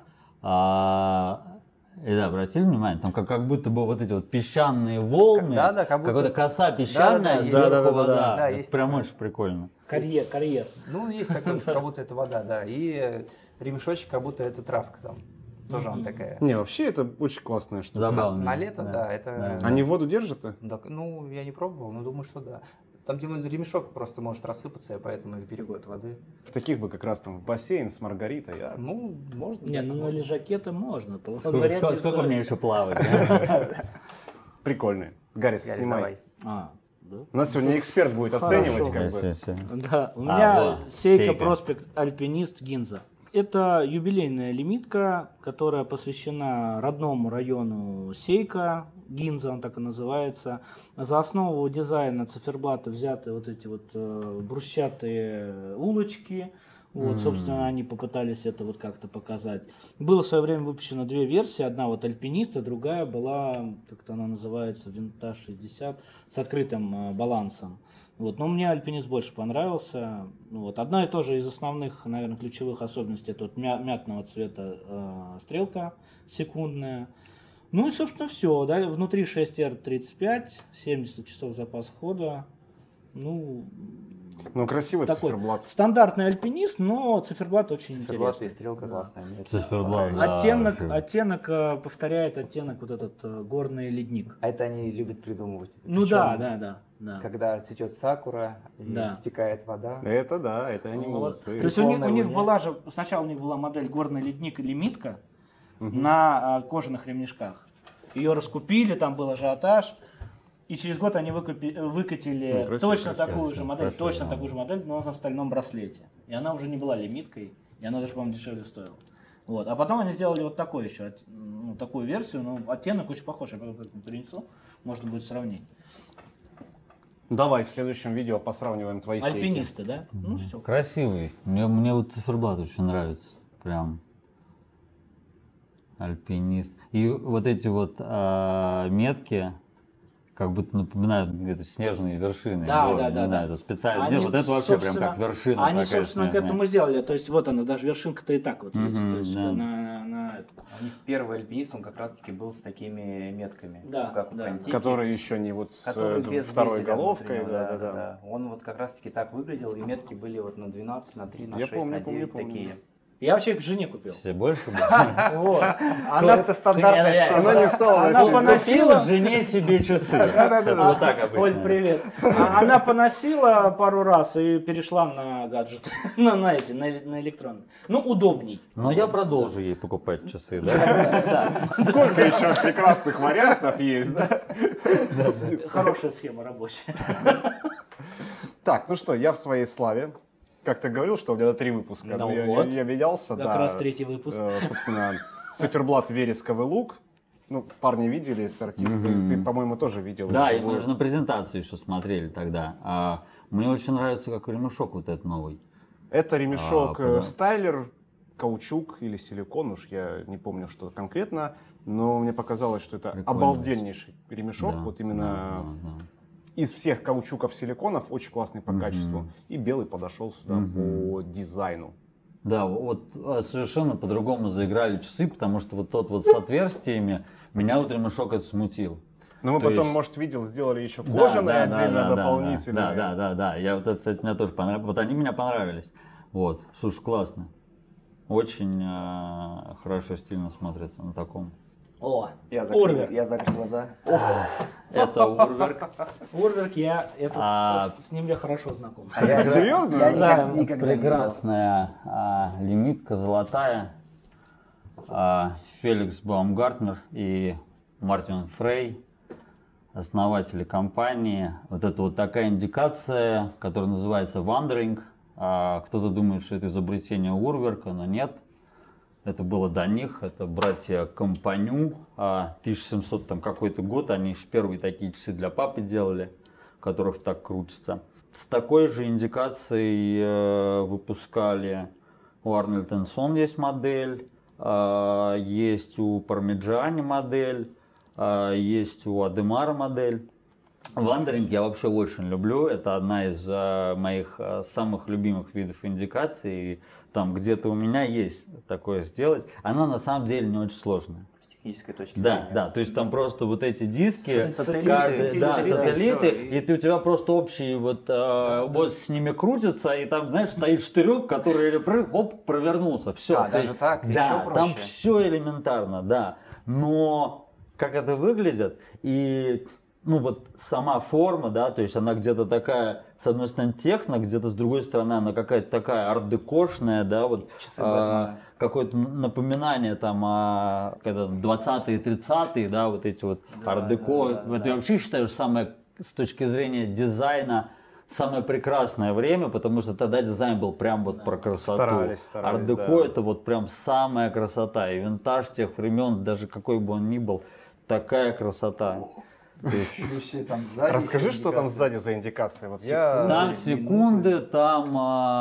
А, и да, обратили внимание, там как, как будто бы вот эти вот песчаные волны, Да, да, как будто- какая-то коса песчаная, Да, да, есть. сверху Да, да, да, вода. да, да, Это есть прям такое. очень прикольно. Карьер, карьер. Ну, есть такое, как будто это вода, да. И ремешочек, как будто это травка там. Тоже она такая. Не, вообще это очень классная штука. Забавно. На лето, да, это... Да. Они воду держат-то? Да, ну, я не пробовал, но думаю, что да. Там, где ремешок просто может рассыпаться, и поэтому их берегу от воды. В таких бы как раз там в бассейн с Маргаритой. Я... Ну, можно. Не, ну на лежаке-то можно. Сколько, Вряд ли сколько- сколько стоит. мне еще плавать? да? Прикольные. Гаррис, Гарри, снимай. давай. А, да? У нас сегодня эксперт будет оценивать, как Всё, бы. всё, всё. Да, у А, меня вот, Сейка Сейка. Проспект Альпинист Гинза. Это юбилейная лимитка, которая посвящена родному району Сейка, Гинза он так и называется. За основу дизайна циферблата взяты вот эти вот э, брусчатые улочки. Вот, М. собственно, они попытались это вот как-то показать. Было в свое время выпущено две версии. Одна вот альпиниста, другая была, как-то она называется, Винтаж шестьдесят, с открытым э, балансом. Вот. Но мне альпинист больше понравился. Вот. Одна и та же из основных, наверное, ключевых особенностей, это вот мя- мятного цвета э, стрелка секундная. Ну и, собственно, все. Да? Внутри шесть эр тридцать пять, семьдесят часов запас хода. Ну, Ну, красивый такой циферблат. стандартный альпинист, но циферблат очень Циферблат интересный. и стрелка классная. мне Циферблат, очень да. понравилось. Оттенок, вообще. оттенок э, повторяет оттенок вот этот э, горный ледник. А это они любят придумывать. Ну Причем, да, да, да, да. Когда цветет сакура и Да. стекает вода. Это да, это они Вот. молодцы. То есть у них, у Прикол на них Луне. была же, сначала у них была модель горный ледник и лимитка Мгм. на а, кожаных ремешках. Ее раскупили, там был ажиотаж. И через год они выкупи, выкатили ну, красиво, точно красиво, такую красиво, же модель, красиво, точно да. такую же модель, но на стальном браслете. И она уже не была лимиткой, и она даже, по-моему, дешевле стоила. Вот. А потом они сделали вот такой еще, ну, такую версию, но оттенок очень похож. Я потом как-нибудь принесу, можно будет сравнить. Давай в следующем видео посравниваем твои сейки. Альпинисты, да? Ну все. Красивый. Мне, мне вот циферблат очень нравится. Прям. Альпинист. И вот эти вот а, метки как будто напоминают где-то снежные вершины. Да, горы. да, да, Не знаю, да. это специально. Они, Нет, вот это вообще прям собственно, как вершина. Они, такая собственно, к снежная. этому сделали. То есть вот она, даже вершинка-то и так вот. Мгм, видите, то есть да. на, на это. У них первый альпинист, он как раз таки был с такими метками. Да, ну, как у да. Контики. Которые еще не вот с Который э, без второй дизеля головкой. внутреннего, Да, да, да, да. да. Он вот как раз таки так выглядел, и метки были вот на двенадцать, на три, на Я шесть, помню, на девять помню, помню. такие. Я вообще их жене купил. Все больше были? Вот. Она- это стандартная история. Она не стала Она носить. поносила Купила жене себе часы. Это вот так обычно. Оль, привет. А Она поносила пару раз и перешла на гаджет, на, на эти, на, на электронные. Ну, удобней. Но я продолжу ей покупать часы, да? Сколько еще прекрасных вариантов есть, да? Хорошая схема рабочая. Так, ну что, я в своей славе. Как ты говорил, что у меня три выпуска. Ну Ну, я, вот. я, я виделся, Как да. раз третий выпуск. Э, собственно, циферблат вересковый лук. Ну, парни видели с артисты. Мгм. Ты, по-моему, тоже видел. Да, и вживую. мы же на презентации еще смотрели тогда. А, мне очень нравится, как ремешок вот этот новый. Это ремешок А, э, да. стайлер, каучук или силикон, уж я не помню, что конкретно. Но мне показалось, что это Прикольно. обалденнейший ремешок. Да, Вот именно да, да, да. из всех каучуков, силиконов очень классный по Мгм. качеству. И белый подошел сюда Мгм. по дизайну. Да, вот а, совершенно по-другому заиграли часы, потому что вот тот вот с отверстиями, меня вот ремешок это смутил. Но мы То потом, есть- может, видел, сделали еще Да, кожаные да, да, отдельно, да, да, дополнительные. Да, да, да, да. Я вот это, кстати, мне тоже понравилось. Вот они мне понравились. Вот, слушай, классно. Очень э, хорошо, стильно смотрится на таком. О, Я закрыл, Урверк. я закрыл глаза. Это Урверк. Урверк, я этот, А- с, с ним я хорошо знаком. А я- Серьезно? Я Да, никак- никогда не видел. Прекрасная а, лимитка золотая. А, Феликс Баумгартнер и Мартин Фрей, основатели компании. Вот это вот такая индикация, которая называется Wandering. А, кто-то думает, что это изобретение Урверка, но нет. Это было до них, это братья Компаню, а, тысяча семьсот там какой-то год, они же первые такие часы для папы делали, в которых так крутится. С такой же индикацией э, выпускали у Арнольд энд Сон есть модель, э, есть у Пармиджани модель, э, есть у Адемара модель. Вандеринг я вообще очень люблю, это одна из э, моих э, самых любимых видов индикации. Там где-то у меня есть такое сделать. Она на самом деле не очень сложная. С технической точки Да, зрения. да, то есть там просто вот эти диски, Сателлиты, каждый- да, сателлиты, сателлиты, всё. и ты, у тебя просто общий вот, э, вот с ними крутится, и там, знаешь, стоит штырек, который прыг, оп, провернулся, все. А, даже так? Да, Еще проще? там все элементарно, да. Но как это выглядит, и ну вот сама форма, да, то есть она где-то такая, с одной стороны техно, где-то с другой стороны она какая-то такая арт-декошная, да, вот Часы а, Бэтмена. какое-то напоминание там о когда двадцатые, тридцатые, да, вот эти вот Да, арт-деко. да, да, Вот да. я вообще считаю, что самое с точки зрения дизайна самое прекрасное время, потому что тогда дизайн был прям вот про красоту. Старались, старались, Арт-деко да. это вот прям самая красота. И винтаж тех времен, даже какой бы он ни был, такая красота. То есть Еще там сзади Расскажи, еще что там индикация. сзади за индикация. Вот я... там минуты. секунды, там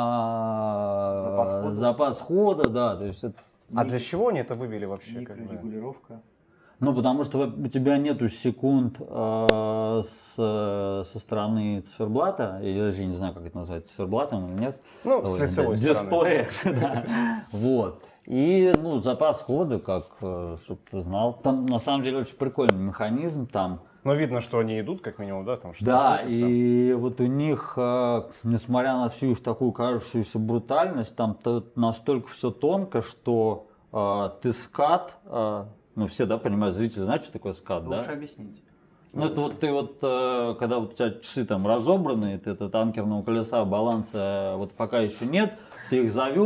а, Запас хода. запас хода, да, то есть это, А для чего они это вывели вообще? как бы? Микрорегулировка. ну потому что у тебя нету секунд а, с, со стороны циферблата, я даже не знаю, как это назвать, циферблатом или нет. Ну, с Ой, лицевой да, стороны. дисплея, да. Вот. И, ну, запас хода, как, чтобы ты знал. Там, на самом деле, очень прикольный механизм там. Но видно, что они идут, как минимум, да, там что Да, крутится. и вот у них, э, несмотря на всю их такую кажущуюся брутальность, там то- настолько все тонко, что э, ты скат, э, ну, все, да, понимают, зрители знают, что такое скат, да? Лучше объяснить. Ну, это вот ты вот, э, когда вот у тебя часы там разобраны, ты это танкерного колеса, баланса вот пока еще нет, ты их завел,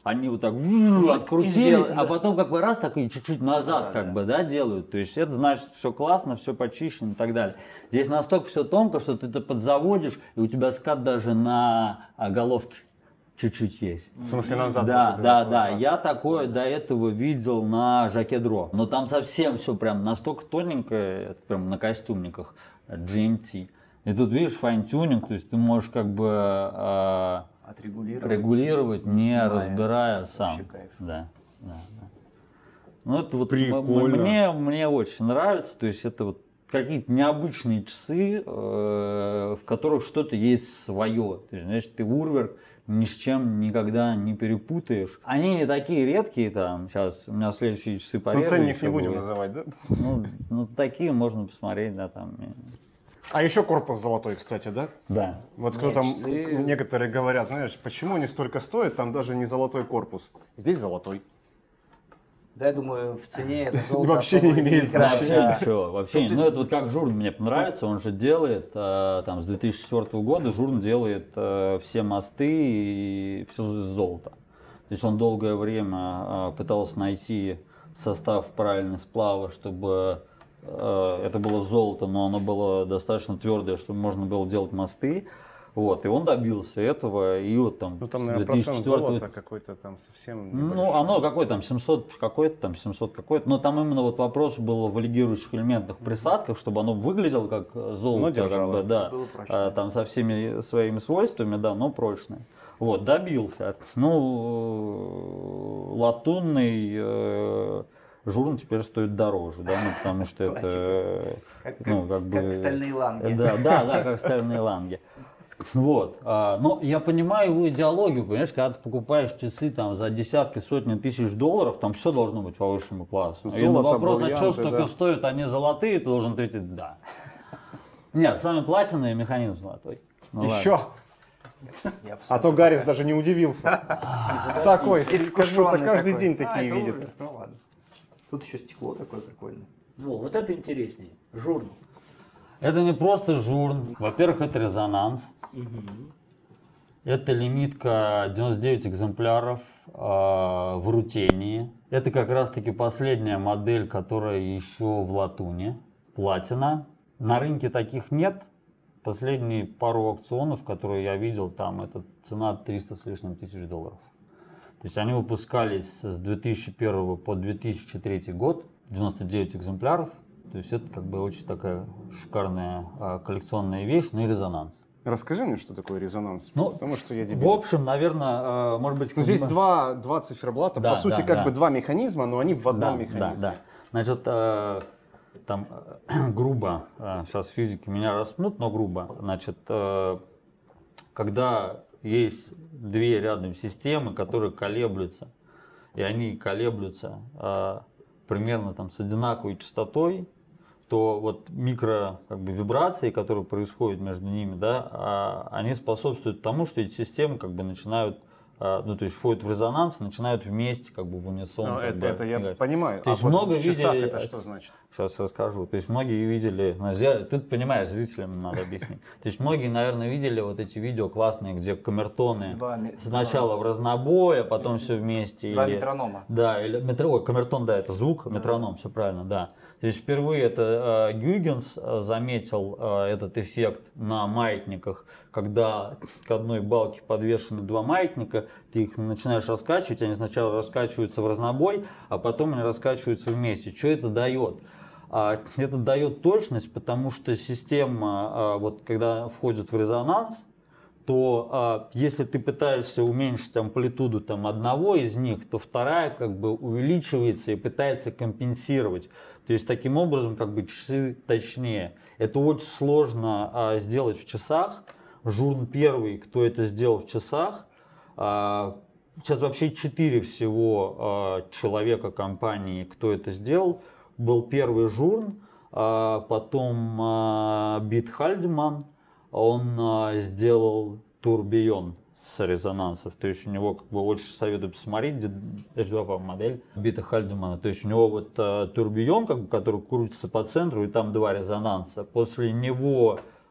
они вот так открутились, а потом как бы раз так и чуть-чуть назад да, как да. бы, да, делают. То есть это значит, все классно, все почищено и так далее. Здесь настолько все тонко, что ты это подзаводишь, и у тебя скат даже на головке чуть-чуть есть. В смысле назад? Да, да, да. Я такое до этого видел на Жаке Дро. Но там совсем все прям настолько тоненькое, это прям на костюмниках джи эм ти. И тут видишь файн-тюнинг, то есть ты можешь как бы э, отрегулировать, регулировать, не снимая. разбирая сам. Кайф. Да, да, да. Ну это вот прикольно. Мне, мне очень нравится, то есть это вот какие-то необычные часы, э, в которых что-то есть свое. То есть, значит, ты Урверк ни с чем никогда не перепутаешь. Они не такие редкие, там, сейчас у меня следующие часы порезали. Ну, ценник не будем называть, да? Ну, ну, такие можно посмотреть, да, там. А еще корпус золотой, кстати, да? Да. Вот кто там, некоторые говорят, знаешь, почему они столько стоят, там даже не золотой корпус. Здесь золотой. Да, я думаю, в цене это золото вообще не имеет значения. Вообще, вообще. Ну, это вот как Журн мне понравится, он же делает, там, с две тысячи четвёртого года Журн делает все мосты и все из золота. То есть он долгое время пытался найти состав правильного сплава, чтобы это было золото, но оно было достаточно твердое, чтобы можно было делать мосты. Вот, и он добился этого, и вот там... Ну там, наверное, процент золота какой-то там совсем небольшой. Ну, оно какой там, семьсот какой-то, там семьсот какой-то, но там именно вот вопрос был в легирующих элементах, присадках, чтобы оно выглядело как золото, как бы, да, а, там со всеми своими свойствами, да, но прочное. Вот, добился. Ну, латунный э, Журн теперь стоит дороже, да, ну, потому что это... Как, ну, как, бы, как стальные ланги. Да, да, да, как стальные ланги. Вот, а, но я понимаю его идеологию, понимаешь, когда ты покупаешь часы там за десятки, сотни тысяч долларов, там все должно быть по высшему классу. Золото, и на вопрос, а что столько да. стоят, они золотые, ты должен ответить да. Нет, самый платиновый механизм золотой. Ну, еще? А то Гаррис даже не удивился. Такой, искушенный каждый день такие видит. Ну ладно. Тут еще стекло такое прикольное. Вот это интереснее. Журн. Это не просто Журн. Во-первых, это резонанс. Угу. Это лимитка девяносто девять экземпляров э, в рутении. Это как раз-таки последняя модель, которая еще в латуне. Платина. На рынке таких нет. Последние пару аукционов, которые я видел, там это цена триста с лишним тысяч долларов. То есть они выпускались с две тысячи первого по две тысячи третий год. девяносто девять экземпляров. То есть это как бы очень такая шикарная а, коллекционная вещь, ну и резонанс. Расскажи мне, что такое резонанс, ну, потому что я дебил. В общем, наверное, может быть... Ну, здесь бы... два, два циферблата, да, по сути, да, как да. бы два механизма, но они в одном да, механизме. Да, да. Значит, э, там э, грубо, э, сейчас физики меня распнут, но грубо, значит, э, когда есть две рядом системы, которые колеблются, и они колеблются э, примерно там с одинаковой частотой, то вот микро как бы, вибрации, которые происходят между ними, да, они способствуют тому, что эти системы как бы начинают, ну то есть входят в резонанс, начинают вместе как бы в унисон. Это, бы, это я играть. Понимаю. То а есть вот много в часах видели, это что значит? Сейчас расскажу. То есть многие видели, ты понимаешь, зрителям надо объяснить. То есть многие, наверное, видели вот эти видео классные, где камертоны два, сначала два. в разнобой, а потом все вместе. Два или, метронома. Да, или метро, ой, камертон, да, это звук, да. Метроном, все правильно, да. То есть впервые это э, Гюйгенс э, заметил э, этот эффект на маятниках, когда к одной балке подвешены два маятника, ты их начинаешь раскачивать, они сначала раскачиваются в разнобой, а потом они раскачиваются вместе. Что это дает? А, это дает точность, потому что система, а, вот когда входит в резонанс, то а, если ты пытаешься уменьшить амплитуду там, одного из них, то вторая как бы увеличивается и пытается компенсировать. То есть таким образом как бы часы точнее. Это очень сложно а, сделать в часах. Журн первый, кто это сделал в часах. А, сейчас вообще четыре всего а, человека компании, кто это сделал. Был первый Журн, а, потом а, Бит Хальдеман. Он а, сделал турбион с резонансов. То есть у него как бы очень советую посмотреть, эйч два модель Бита Хальдемана. То есть у него вот а, турбион, как бы, который крутится по центру, и там два резонанса. После него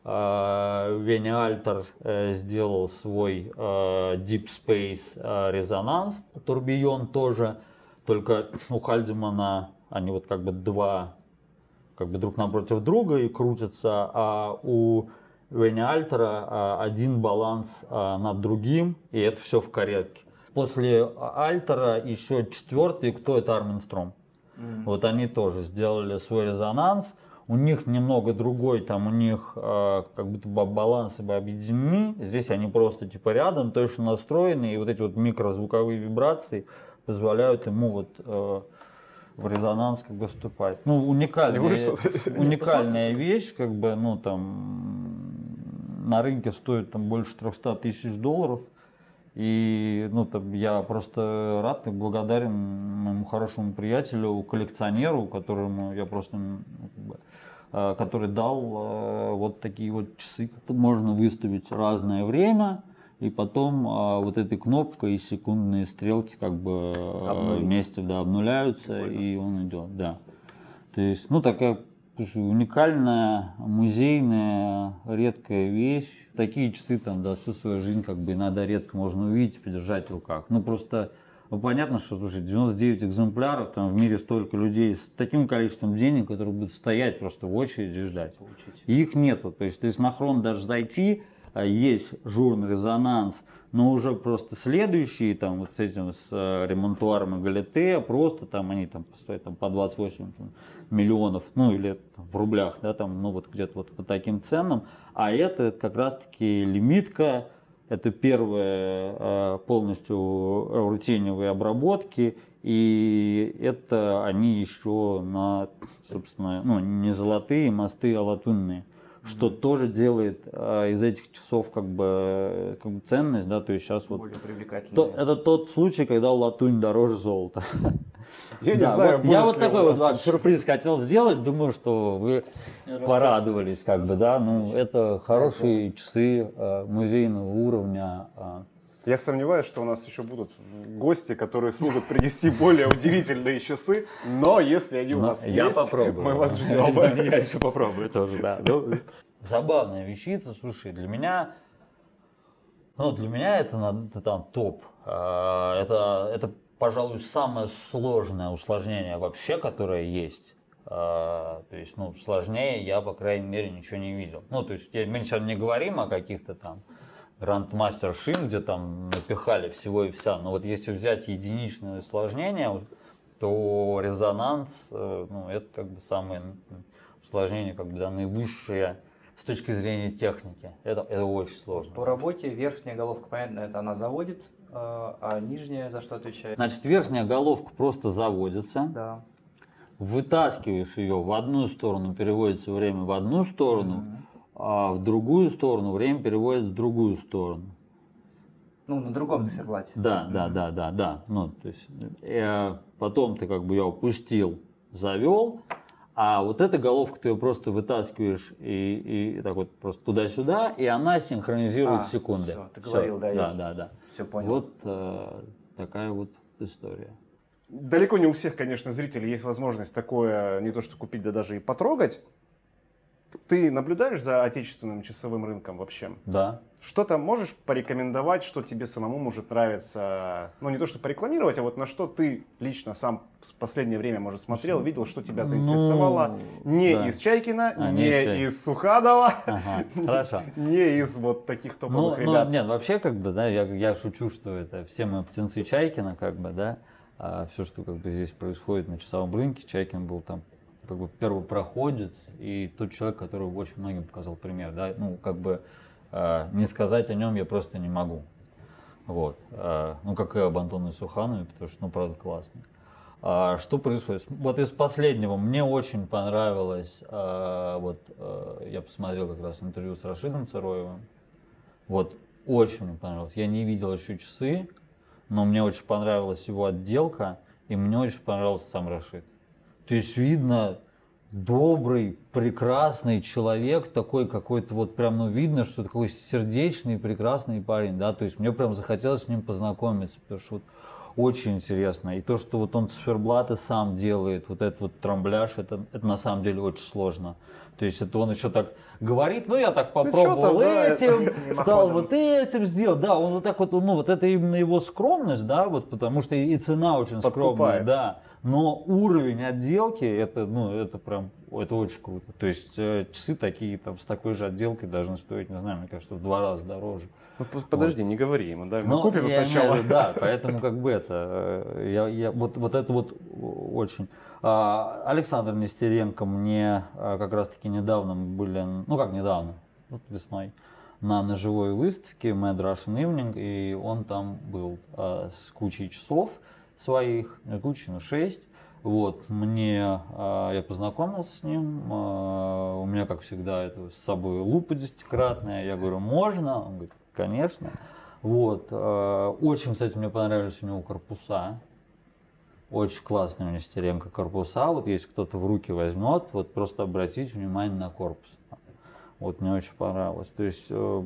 Вене Альтер сделал свой Deep Space резонанс, турбион тоже, только у Хальдемана они вот как бы два, как бы друг напротив друга и крутятся, а у Вене Альтера один баланс над другим, и это все в каретке. После Альтера еще четвертый, кто это? Армин Стром. Mm. Вот они тоже сделали свой резонанс. У них немного другой, там у них э, как будто бы балансы бы объединены. Здесь они просто типа рядом, точно настроены, и вот эти вот микрозвуковые вибрации позволяют ему вот э, в резонанс как бы вступать. Ну, уникальная, уникальная вещь, как бы, ну там на рынке стоит там больше трехсот тысяч долларов. И ну, там, я просто рад и благодарен моему хорошему приятелю, коллекционеру, которому я просто, ну, как бы, э, который дал э, вот такие вот часы. Можно выставить разное время, и потом э, вот этой кнопкой и секундные стрелки как бы э, вместе да, обнуляются, Прикольно. И он идет. Да. То есть, ну такая уникальная, музейная, редкая вещь. Такие часы там, да, всю свою жизнь как бы иногда редко можно увидеть, подержать в руках. Ну просто ну, понятно, что слушай, девяносто девять экземпляров, там в мире столько людей с таким количеством денег, которые будут стоять просто в очереди и ждать. Получить. И их нету. То есть, если на Хрон даже зайти, есть Journe резонанс, но уже просто следующие там вот с этим с ремонтуаром и галете, просто там они там стоят там, по двадцать восемь там, миллионов, ну или там, в рублях, да, там, ну вот где-то вот по таким ценам, а это как раз-таки лимитка, это первые полностью рутиневые обработки, и это они еще на, собственно, ну не золотые мосты, а латунные. Что mm-hmm. тоже делает а, из этих часов как бы, как бы ценность, да, то есть сейчас вот то, это тот случай, когда латунь дороже золота. Я не знаю, я вот такой вот вам сюрприз хотел сделать, думаю, что вы порадовались, как бы, да, ну это хорошие часы музейного уровня. Я сомневаюсь, что у нас еще будут гости, которые смогут принести более удивительные часы, но если они у нас я есть, попробую. Мы вас ждем. Я еще попробую тоже, да. Забавная вещица, слушай, для меня, ну для меня это, это там топ. Это, это, пожалуй, самое сложное усложнение вообще, которое есть. То есть, ну, сложнее я, по крайней мере, ничего не видел. Ну, то есть, мы сейчас не говорим о каких-то там Grandmaster Shin, где там напихали всего и вся. Но вот если взять единичное усложнение, то резонанс, ну, это как бы самое усложнение, как бы, да, наивысшее с точки зрения техники. Это, это очень сложно. По работе верхняя головка, понятно, это она заводит, а нижняя за что отвечает? Значит, верхняя головка просто заводится. Да. Вытаскиваешь ее в одну сторону, переводится время в одну сторону. Mm-hmm. А в другую сторону время переводит в другую сторону. Ну, на другом циферблате. Да, да, да, да, да. Ну, то есть, э, потом ты как бы ее опустил, завел, а вот эта головка ты ее просто вытаскиваешь и, и так вот просто туда-сюда, и она синхронизирует а, секунды. Все, ты говорил, все. да, да, я да, да. Все понял. Вот э, такая вот история. Далеко не у всех, конечно, зрителей есть возможность такое не то что купить, да даже и потрогать. Ты наблюдаешь за отечественным часовым рынком вообще? Да. Что там можешь порекомендовать, что тебе самому может нравиться? Ну, не то, что порекламировать, а вот на что ты лично сам в последнее время, может, смотрел, видел, что тебя заинтересовало. Ну, не да. из Чайкина, а, не, не из Суханова, ага, хорошо. не из вот таких топовых ну, ребят. Ну, нет, вообще, как бы, да, я, я шучу, что это все мы птенцы Чайкина, как бы, да, а все, что как бы здесь происходит на часовом рынке, Чайкин был там как бы первопроходец и тот человек, который очень многим показал пример, да, ну как бы э, не сказать о нем я просто не могу, вот, э, ну как и об Антоне Суханове, потому что, ну правда классно. А, что происходит? Вот из последнего мне очень понравилось, э, вот э, я посмотрел как раз интервью с Рашидом Цароевым, вот очень мне понравилось. Я не видел еще часы, но мне очень понравилась его отделка и мне очень понравился сам Рашид. То есть видно добрый, прекрасный человек, такой какой-то вот прям, ну видно, что такой сердечный, прекрасный парень, да, то есть мне прям захотелось с ним познакомиться, потому что вот очень интересно. И то, что вот он циферблаты сам делает, вот этот вот трамбляж, это, это на самом деле очень сложно. То есть это он еще так говорит, ну я так попробовал там, этим, да, стал вот этим сделал. Да, он вот так вот, ну вот это именно его скромность, да, вот потому что и цена очень подкупает. Скромная, да. Но уровень отделки, это, ну, это прям, это очень круто. То есть э, часы такие, там, с такой же отделкой должны стоить, не знаю, мне кажется, в два раза дороже. Ну, подожди, вот. Не говори ему, да, мы купим я сначала. Имею, да, поэтому как бы это, я, я, вот, вот это вот очень. А, Александр Нестеренко мне а, как раз-таки недавно мы были, ну как недавно, вот весной, на ножевой выставке Mad Russian Evening, и он там был а, с кучей часов своих, кучей, ну шесть. Вот, мне, а, я познакомился с ним, а, у меня, как всегда, это с собой лупа десятикратная, я говорю, можно? Он говорит, конечно. Вот, а, очень, кстати, мне понравились у него корпуса, очень классные у Нестеренко корпуса, вот если кто-то в руки возьмет, вот просто обратите внимание на корпус, вот мне очень понравилось, то есть...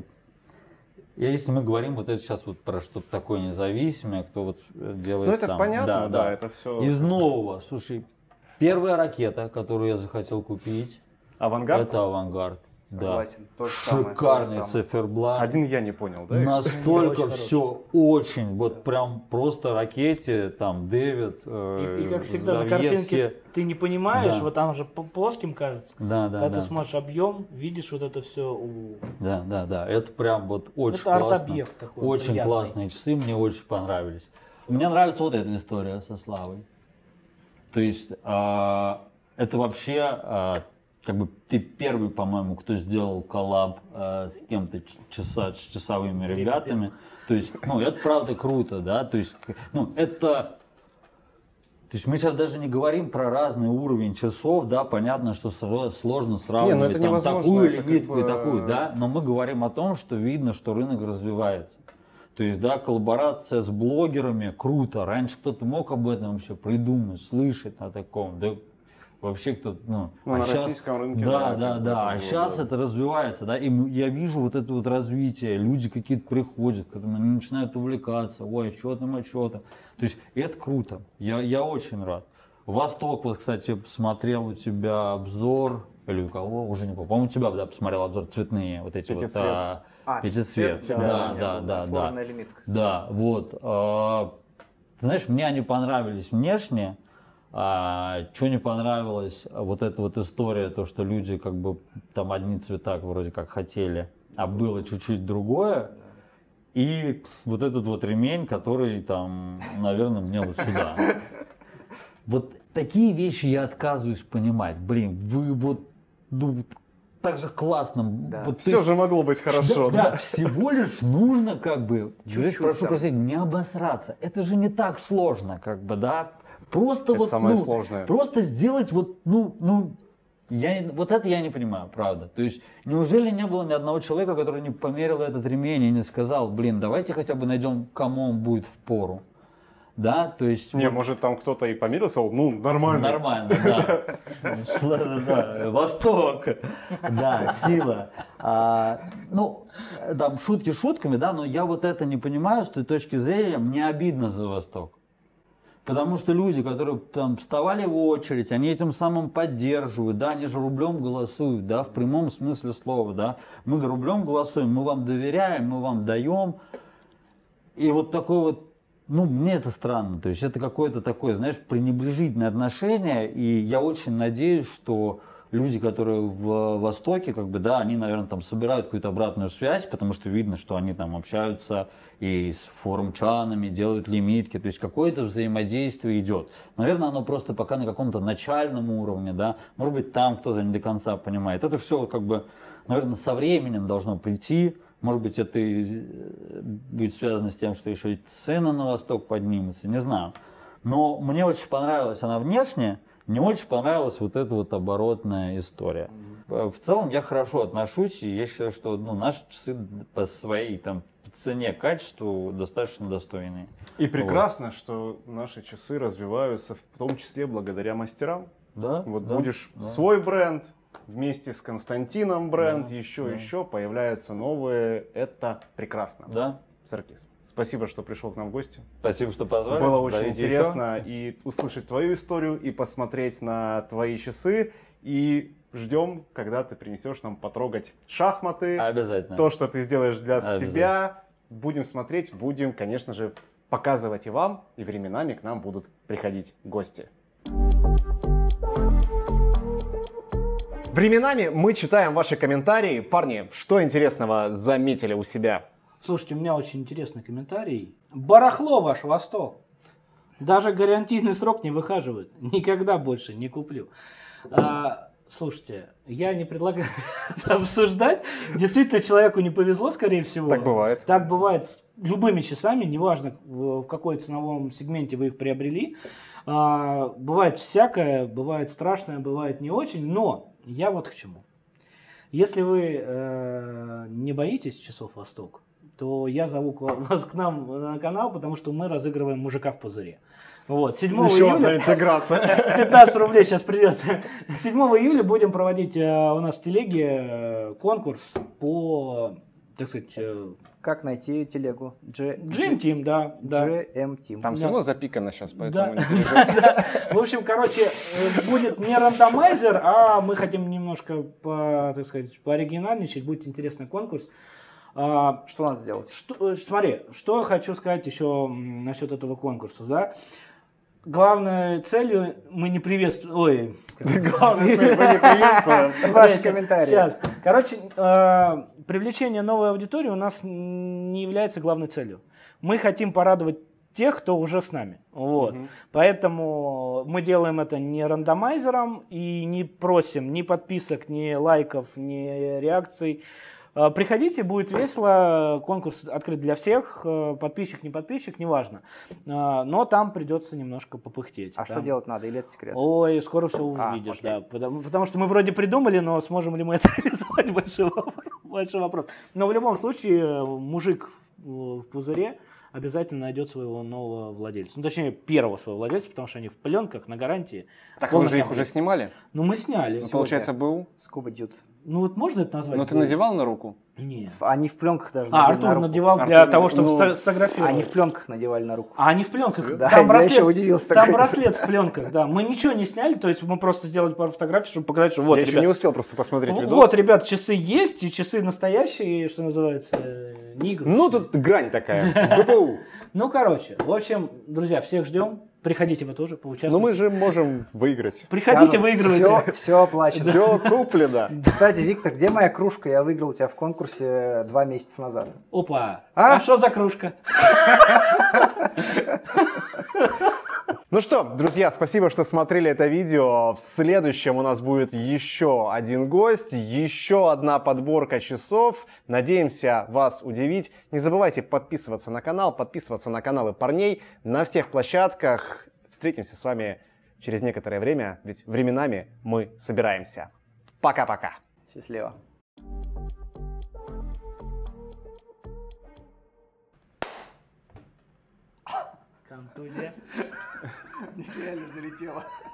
Если мы говорим вот это сейчас вот про что-то такое независимое, кто вот делает ну, это сам. понятно, да, да, да, это все. Из нового, слушай, первая ракета, которую я захотел купить, Авангард? Это Авангард. Согласен, Да. то же самое, Шикарный то же самое. циферблат. Один я не понял, да? Настолько все очень, вот прям просто ракете, там, Дэвид, э, И, и как всегда на Давье, картинке все. ты не понимаешь, Да. вот там же плоским кажется. Да, да, Когда да. ты смотришь объем, видишь вот это все. У... Да, да, да. Это прям вот очень Это классно. арт-объект такой. Очень приятный. классные часы, мне очень понравились. Мне нравится вот эта история со Славой. То есть а, это вообще, а, как бы ты первый, по-моему, кто сделал коллаб а, с кем-то часа, с часовыми ребятами. То есть, ну, это правда круто, да. То есть, ну, это. То есть мы сейчас даже не говорим про разный уровень часов, да, понятно, что сложно сравнивать не, ну это там, невозможно, такую это лимитку как бы... и такую, да, но мы говорим о том, что видно, что рынок развивается. То есть, да, коллаборация с блогерами круто. Раньше кто-то мог об этом вообще придумать, слышать о таком, да, вообще кто-то, ну, ну а на сейчас, российском рынке. да, да, да, а было, сейчас да. это развивается, да, и я вижу вот это вот развитие, люди какие-то приходят, к этому, они начинают увлекаться, ой, а что там, а что там, то есть это круто, я, я очень рад. Восток, вот, кстати, посмотрел у тебя обзор, или у кого, уже не помню, по-моему, у тебя, да, посмотрел обзор цветные, вот эти Пятицвет. вот, а, А, пятицвет, пятицвет, да, да, да, да, да, форменная лимитка. да, вот, а, ты знаешь, мне они понравились внешне, а, что не понравилось, вот эта вот история, то, что люди как бы там одни цвета вроде как хотели, а было чуть-чуть другое. И вот этот вот ремень, который там, наверное, мне вот сюда. Вот такие вещи я отказываюсь понимать. Блин, вы вот ну, так же классно. Да. Вот Все ты... же могло быть хорошо. Да, Да, да, всего лишь нужно как бы, Чуть-чуть прошу там. прощения, не обосраться. Это же не так сложно, как бы, да. Просто Это вот, самое ну, сложное. просто сделать вот, ну, ну, я, вот это я не понимаю, правда. То есть, неужели не было ни одного человека, который не померил этот ремень и не сказал, блин, давайте хотя бы найдем, кому он будет впору. Да, то есть... Не, вот, может там кто-то и помирился, ну, нормально. Нормально, да. Да, Восток, да, сила. А, ну, там шутки шутками, да, но я вот это не понимаю с той точки зрения, мне обидно за Восток. Потому что люди, которые там вставали в очередь, они этим самым поддерживают, да, они же рублем голосуют, да, в прямом смысле слова, да. Мы рублем голосуем, мы вам доверяем, мы вам даем. И вот такой вот, ну, мне это странно, то есть это какое-то такое, знаешь, пренебрежительное отношение, и я очень надеюсь, что люди, которые в Востоке, как бы, да, они, наверное, там собирают какую-то обратную связь, потому что видно, что они там общаются и с форумчанами, делают лимитки, то есть какое-то взаимодействие идет. Наверное, оно просто пока на каком-то начальном уровне, да, может быть, там кто-то не до конца понимает. Это все, как бы, наверное, со временем должно прийти. Может быть, это и будет связано с тем, что еще и цены на Восток поднимутся, не знаю. Но мне очень понравилась она внешне, мне очень понравилась вот эта вот оборотная история. В целом я хорошо отношусь, и я считаю, что ну, наши часы по своей там, по цене, качеству достаточно достойные. И прекрасно, вот. Что наши часы развиваются, в том числе благодаря мастерам. Да, вот да, будешь да. свой бренд, вместе с Константином бренд, да, еще, да. еще, появляются новые. Это прекрасно. Да. Саркис, Спасибо, что пришел к нам в гости. Спасибо, что позвали. Было очень Зовите интересно еще. и услышать твою историю, и посмотреть на твои часы. И ждем, когда ты принесешь нам потрогать шахматы. Обязательно. То, что ты сделаешь для Обязательно. себя. Будем смотреть, будем, конечно же, показывать и вам, и временами к нам будут приходить гости. Временами мы читаем ваши комментарии. Парни, что интересного заметили у себя? Слушайте, у меня очень интересный комментарий. Барахло ваш Восток. Даже гарантийный срок не выхаживают. Никогда больше не куплю. А, слушайте, я не предлагаю это обсуждать. Действительно, человеку не повезло, скорее всего. Так бывает. Так бывает с любыми часами, неважно в, в какой ценовом сегменте вы их приобрели. А, бывает всякое, бывает страшное, бывает не очень. Но я вот к чему. Если вы э, не боитесь часов Восток, то я зову вас к нам на канал, потому что мы разыгрываем мужика в пузыре. Вот, седьмого Еще июля, одна интеграция. пятнадцать рублей сейчас придет. седьмого июля будем проводить э, у нас в телеге э, конкурс по, так сказать... Э, как найти телегу? Dream Team, да. джи эм Team. Там Да. все равно запикано сейчас, поэтому... Да. Да. В общем, короче, э, будет не рандомайзер, а мы хотим немножко, по, так сказать, пооригинальничать. Будет интересный конкурс. А, что надо сделать? Что, смотри, что я хочу сказать еще насчет этого конкурса, да? Главной целью мы не приветствуем... Ой. Главной целью мы не приветствуем. Ваши комментарии. Сейчас. Короче, э, привлечение новой аудитории у нас не является главной целью. Мы хотим порадовать тех, кто уже с нами. Вот. Мгм. Поэтому мы делаем это не рандомайзером и не просим ни подписок, ни лайков, ни реакций. Э, Приходите, будет весело, конкурс открыт для всех, э, подписчик, не подписчик, неважно. Э, Но там придется немножко попыхтеть. А что Там- делать надо? Или это секрет? Ой, скоро все А, увидишь, окей. да. Потому, потому что мы вроде придумали, но сможем ли мы это реализовать, большой вопрос. Большой вопрос. Но в любом случае, э, мужик в пузыре обязательно найдет своего нового владельца. Ну, точнее, первого своего владельца, потому что они в пленках, на гарантии. Так вы же их уже снимали? Ну, мы сняли. Ну, сегодня. получается, был... Скуба Дюд. Ну, вот можно это назвать? Но ты надевал на руку? Нет. Они в пленках даже А, надели Артур на руку. надевал для Артур того, чтобы ну, сфото- сфотографировать. Они в пленках надевали на руку. А они в пленках. Да, там я браслет, еще удивился там такой. браслет в пленках, да. Мы ничего не сняли, то есть мы просто сделали пару фотографий, чтобы показать, что вот, Я еще ребят, не успел просто посмотреть ну, видос. вот, ребят, часы есть, и часы настоящие, что называется, э, не игрушечные. Ну, тут грань такая. БПУ. Ну, короче, в общем, друзья, всех ждем. Приходите вы тоже, поучаствуйте. Но мы же можем выиграть. Приходите, выигрывайте. Все, все оплачено. Все куплено. Кстати, Виктор, где моя кружка? Я выиграл у тебя в конкурсе два месяца назад. Опа. А? А что за кружка? Ну что, друзья, спасибо, что смотрели это видео. В следующем у нас будет еще один гость, еще одна подборка часов. Надеемся вас удивить. Не забывайте подписываться на канал, подписываться на каналы парней на всех площадках. Встретимся с вами через некоторое время, ведь временами мы собираемся. Пока-пока. Счастливо. Контузия. Реально залетело.